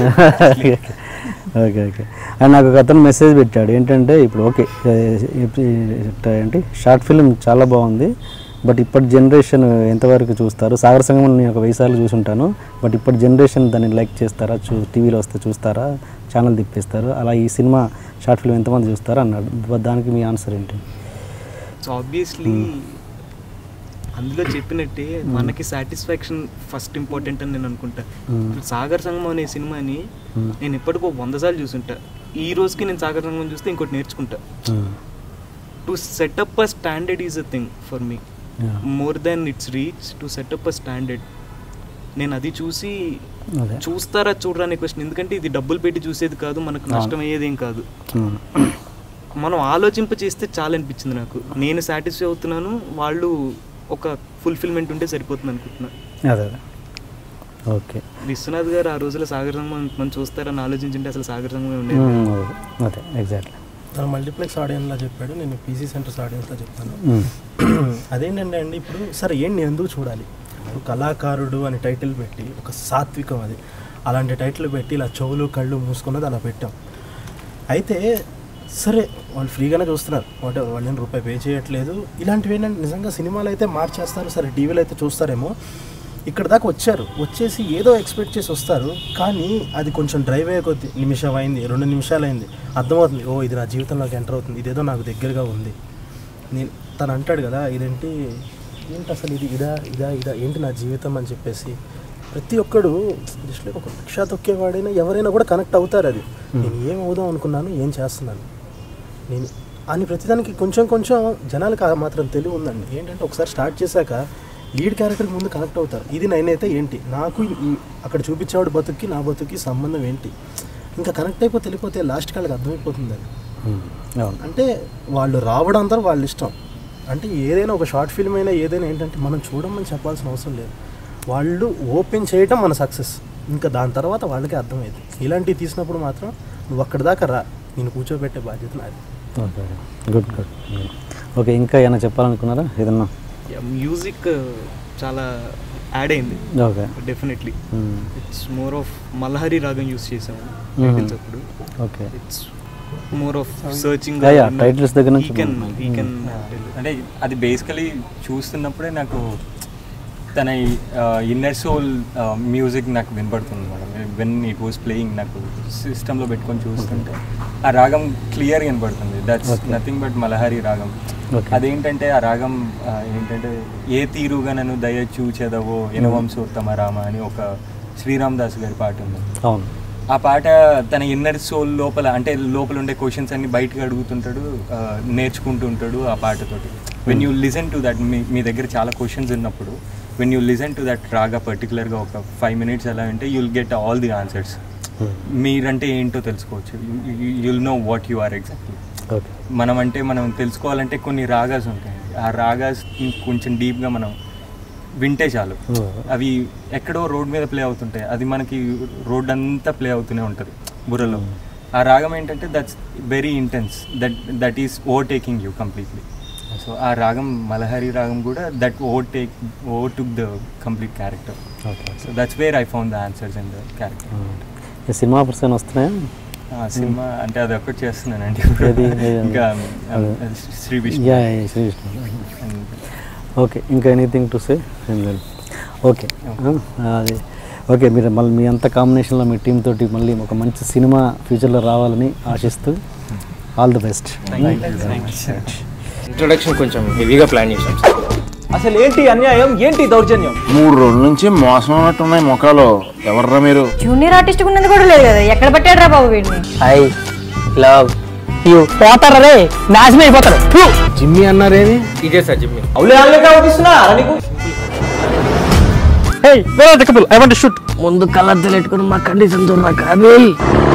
okay. అండ్ నాకు ఒక అతను మెసేజ్ పెట్టాడు ఏంటంటే, ఇప్పుడు ఓకే ఏంటి షార్ట్ ఫిల్మ్ చాలా బాగుంది, బట్ ఇప్పటి జనరేషన్ ఎంతవరకు చూస్తారు? సాగర సంగమం నేను ఒక వెయ్యి సార్లు చూసుంటాను, బట్ ఇప్పటి జనరేషన్ దాన్ని లైక్ చేస్తారా, చూ టీవీలో వస్తే చూస్తారా, ఛానల్ తిప్పేస్తారు, అలా ఈ సినిమా షార్ట్ ఫిల్మ్ ఎంతమంది చూస్తారా అన్నాడు. దానికి మీ ఆన్సర్ ఏంటి? సో ఆబ్వియస్లీ అందులో చెప్పినట్టే మనకి సాటిస్ఫాక్షన్ ఫస్ట్ ఇంపార్టెంట్ అని నేను అనుకుంటా. ఇప్పుడు సాగర సంగమం అనే సినిమాని నేను ఎప్పటికో వంద సార్లు చూసుంటా. ఈ రోజుకి నేను సాగర సంగమం చూస్తే ఇంకోటి నేర్చుకుంటా. To setup a standard is a thing for me, more than it's reach, to setup a standard. నేను అది చూసి చూస్తారా చూడరా అనే క్వశ్చన్, ఎందుకంటే ఇది డబ్బులు పెట్టి చూసేది కాదు, మనకు నష్టం అయ్యేది ఏం కాదు. మనం ఆలోచింప చేస్తే చాలా అనిపించింది నాకు. నేను సాటిస్ఫై అవుతున్నాను, వాళ్ళు ఒక ఫుల్ఫిల్మెంట్ ఉంటే సరిపోతుంది అనుకుంటున్నా. అదే ఓకే. విశ్వనాథ్ గారు ఆ రోజుల్లో సాగర సంగమం మనం చూస్తారని ఆలోచించుంటే అసలు సాగర సంగమం ఉండేది. అదే ఎగ్జాక్ట్లీ. తను మల్టీప్లెక్స్ ఆడియన్స్లో చెప్పాడు, నేను పీసీ సెంటర్స్ ఆడియన్స్లో చెప్తాను. అదేంటంటే అండి, ఇప్పుడు సరే ఏంటి నేను ఎందుకు చూడాలి, ఇప్పుడు కళాకారుడు అని టైటిల్ పెట్టి ఒక సాత్వికం, అది అలాంటి టైటిల్ పెట్టి ఇలా చెవులు కళ్ళు మూసుకున్నది అలా పెట్టాం. అయితే సరే వాళ్ళు ఫ్రీగానే చూస్తున్నారు, వాట్ ఎవర్, వాళ్ళు రూపాయి పే చేయట్లేదు. ఇలాంటివి ఏంటంటే నిజంగా సినిమాలు అయితే మార్చేస్తారు, సరే టీవీలో అయితే చూస్తారేమో, ఇక్కడ దాకా వచ్చారు, వచ్చేసి ఏదో ఎక్స్పెక్ట్ చేసి వస్తారు, కానీ అది కొంచెం డ్రైవ్ అయ్యే కొద్ది నిమిషం అయింది, రెండు నిమిషాలు అయింది, అర్థమవుతుంది ఓ ఇది నా జీవితంలోకి ఎంటర్ అవుతుంది, ఇదేదో నాకు దగ్గరగా ఉంది. నేను తను అంటాడు కదా, ఇదేంటి ఏంటి అసలు ఇది ఇదా ఇదా ఇదా ఏంటి నా జీవితం అని చెప్పేసి ప్రతి ఒక్కడు జస్ట్ ఒక రిక్షా తొక్కేవాడైనా ఎవరైనా కూడా కనెక్ట్ అవుతారు. అది నేను ఏం అవుదాం అనుకున్నాను, ఏం చేస్తున్నాను నేను అని ప్రతిదానికి కొంచెం కొంచెం జనాలకు ఆ మాత్రం తెలివి ఉందండి. ఏంటంటే ఒకసారి స్టార్ట్ చేశాక లీడ్ క్యారెక్టర్కి ముందు కనెక్ట్ అవుతారు. ఇది నేనైతే ఏంటి, నాకు అక్కడ చూపించేవాడు బతుక్కి నా బతుక్కి సంబంధం ఏంటి, ఇంకా కనెక్ట్ అయిపోతే వెళ్ళిపోతే లాస్ట్కి వాళ్ళకి అర్థమైపోతుంది. అది అంటే వాళ్ళు రావడం అంతా వాళ్ళ ఇష్టం. అంటే ఏదైనా ఒక షార్ట్ ఫిల్మ్ అయినా ఏదైనా ఏంటంటే మనం చూడమని చెప్పాల్సిన అవసరం లేదు, వాళ్ళు ఓపెన్ చేయటం మన సక్సెస్, ఇంకా దాని తర్వాత వాళ్ళకే అర్థమైంది. ఇలాంటివి తీసినప్పుడు మాత్రం నువ్వు అక్కడి దాకా రా, నేను కూర్చోబెట్టే బాధ్యత నాది. Okay good good. ఓకే, ఇంకా ఏమైనా చెప్పాలనుకున్నారా? ఏదన్నా మ్యూజిక్ చాలా యాడ్ అయింది. Okay, definitely it's more of Malhari రాగం యూస్ చేసాము అప్పుడు. Okay, it's more of searching titles దగ్గర నుంచి. అంటే అది బేసికలీ చూస్తున్నప్పుడే నాకు తన ఇన్నర్ సోల్ మ్యూజిక్ నాకు వినపడుతుంది madam. When it was playing నాకు సిస్టంలో పెట్టుకొని చూస్తుంటే ఆ రాగం క్లియర్గా వినపడుతుంది. దట్స్ నథింగ్ బట్ మలహారి రాగం. అదేంటంటే ఆ రాగం ఏంటంటే ఏ తీరుగా నన్ను దయ చూచెదవో ఎనవంశోత్తమ రామ అని ఒక శ్రీరామ్ దాస్ గారి పాట ఉంది. ఆ పాట తన ఇన్నర్ సోల్ లోపల అంటే లోపల ఉండే క్వశ్చన్స్ అన్ని బయటకు అడుగుతుంటాడు, నేర్చుకుంటూ ఉంటాడు ఆ పాటతోటి. When you listen to that, మీ మీ దగ్గర చాలా క్వశ్చన్స్ ఉన్నప్పుడు when you listen to that raga పర్టికులర్గా ఒక ఫైవ్ మినిట్స్ ఎలా అంటే you'll get all the answers. మీరంటే ఏంటో తెలుసుకోవచ్చు, you'll know what you are exactly. మనం అంటే మనం తెలుసుకోవాలంటే కొన్ని రాగాస్ ఉంటాయి, ఆ రాగాస్ కొంచెం డీప్గా మనం వింటే చాలు. అవి ఎక్కడో రోడ్ మీద ప్లే అవుతుంటాయి, అది మనకి రోడ్ అంతా ప్లే అవుతూనే ఉంటుంది బుర్రలో. ఆ రాగం ఏంటంటే that's very intense, that that is over taking you completely. So ఆ రాగం మలహరి రాగం కూడా that over take over took the complete character. So that's where I found the answers in the character. Cinema person వస్తున్నాయా? Cinema అంటే అది ఒకటి చేస్తున్నానండి ఇంకా శ్రీ విష్ణు. శ్రీ విష్ణు. ఓకే, ఇంకా ఎనీథింగ్ టు సే? ఓకే అది ఓకే. మీరు మళ్ళీ మీ అంత కాంబినేషన్లో మీ టీం తోటి మళ్ళీ ఒక మంచి సినిమా ఫ్యూచర్లో రావాలని ఆశిస్తూ ఆల్ ది బెస్ట్. ఇంట్రొడక్షన్ కొంచెం హెవీగా ప్లాన్ చేసాం. అసలు ఏంటి అన్యాయం, ఏంటి దౌర్జన్యం? మూడు రోజుల నుంచి మోసం ఉన్నట్టున్నాయి ముఖాలు. ఎవర్రా మీరు? జూనియర్ ఆర్టిస్ట్ ఉన్నది కూడా లేదు కదా, ఎక్కడ పెట్టాడు రా బాబు వీడిని? I love you. పోతారా రే, నాశనం అయిపోతారు. జిమ్మి అన్నారేమి? ఇదే సార్ జిమ్మి. అవులే ఆన్లైన్ అవుపిస్తున్నా నీకు. Hey where are the couple, I want to shoot. ముందు కలర్ తెలెట్టుకొని మా కండిషన్ చూడరా కాబేల్.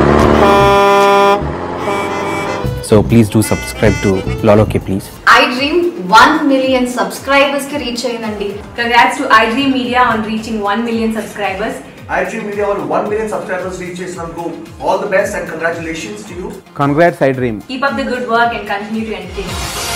So please do subscribe to Loloke please. iDream one million subscribers ki reach ayindandi. Congrats to iDream Media on reaching one million subscribers. iDream Media on one million subscribers reach chesinanduku all the best and congratulations to you. Congrats iDream. Keep up the good work and continue to entertain.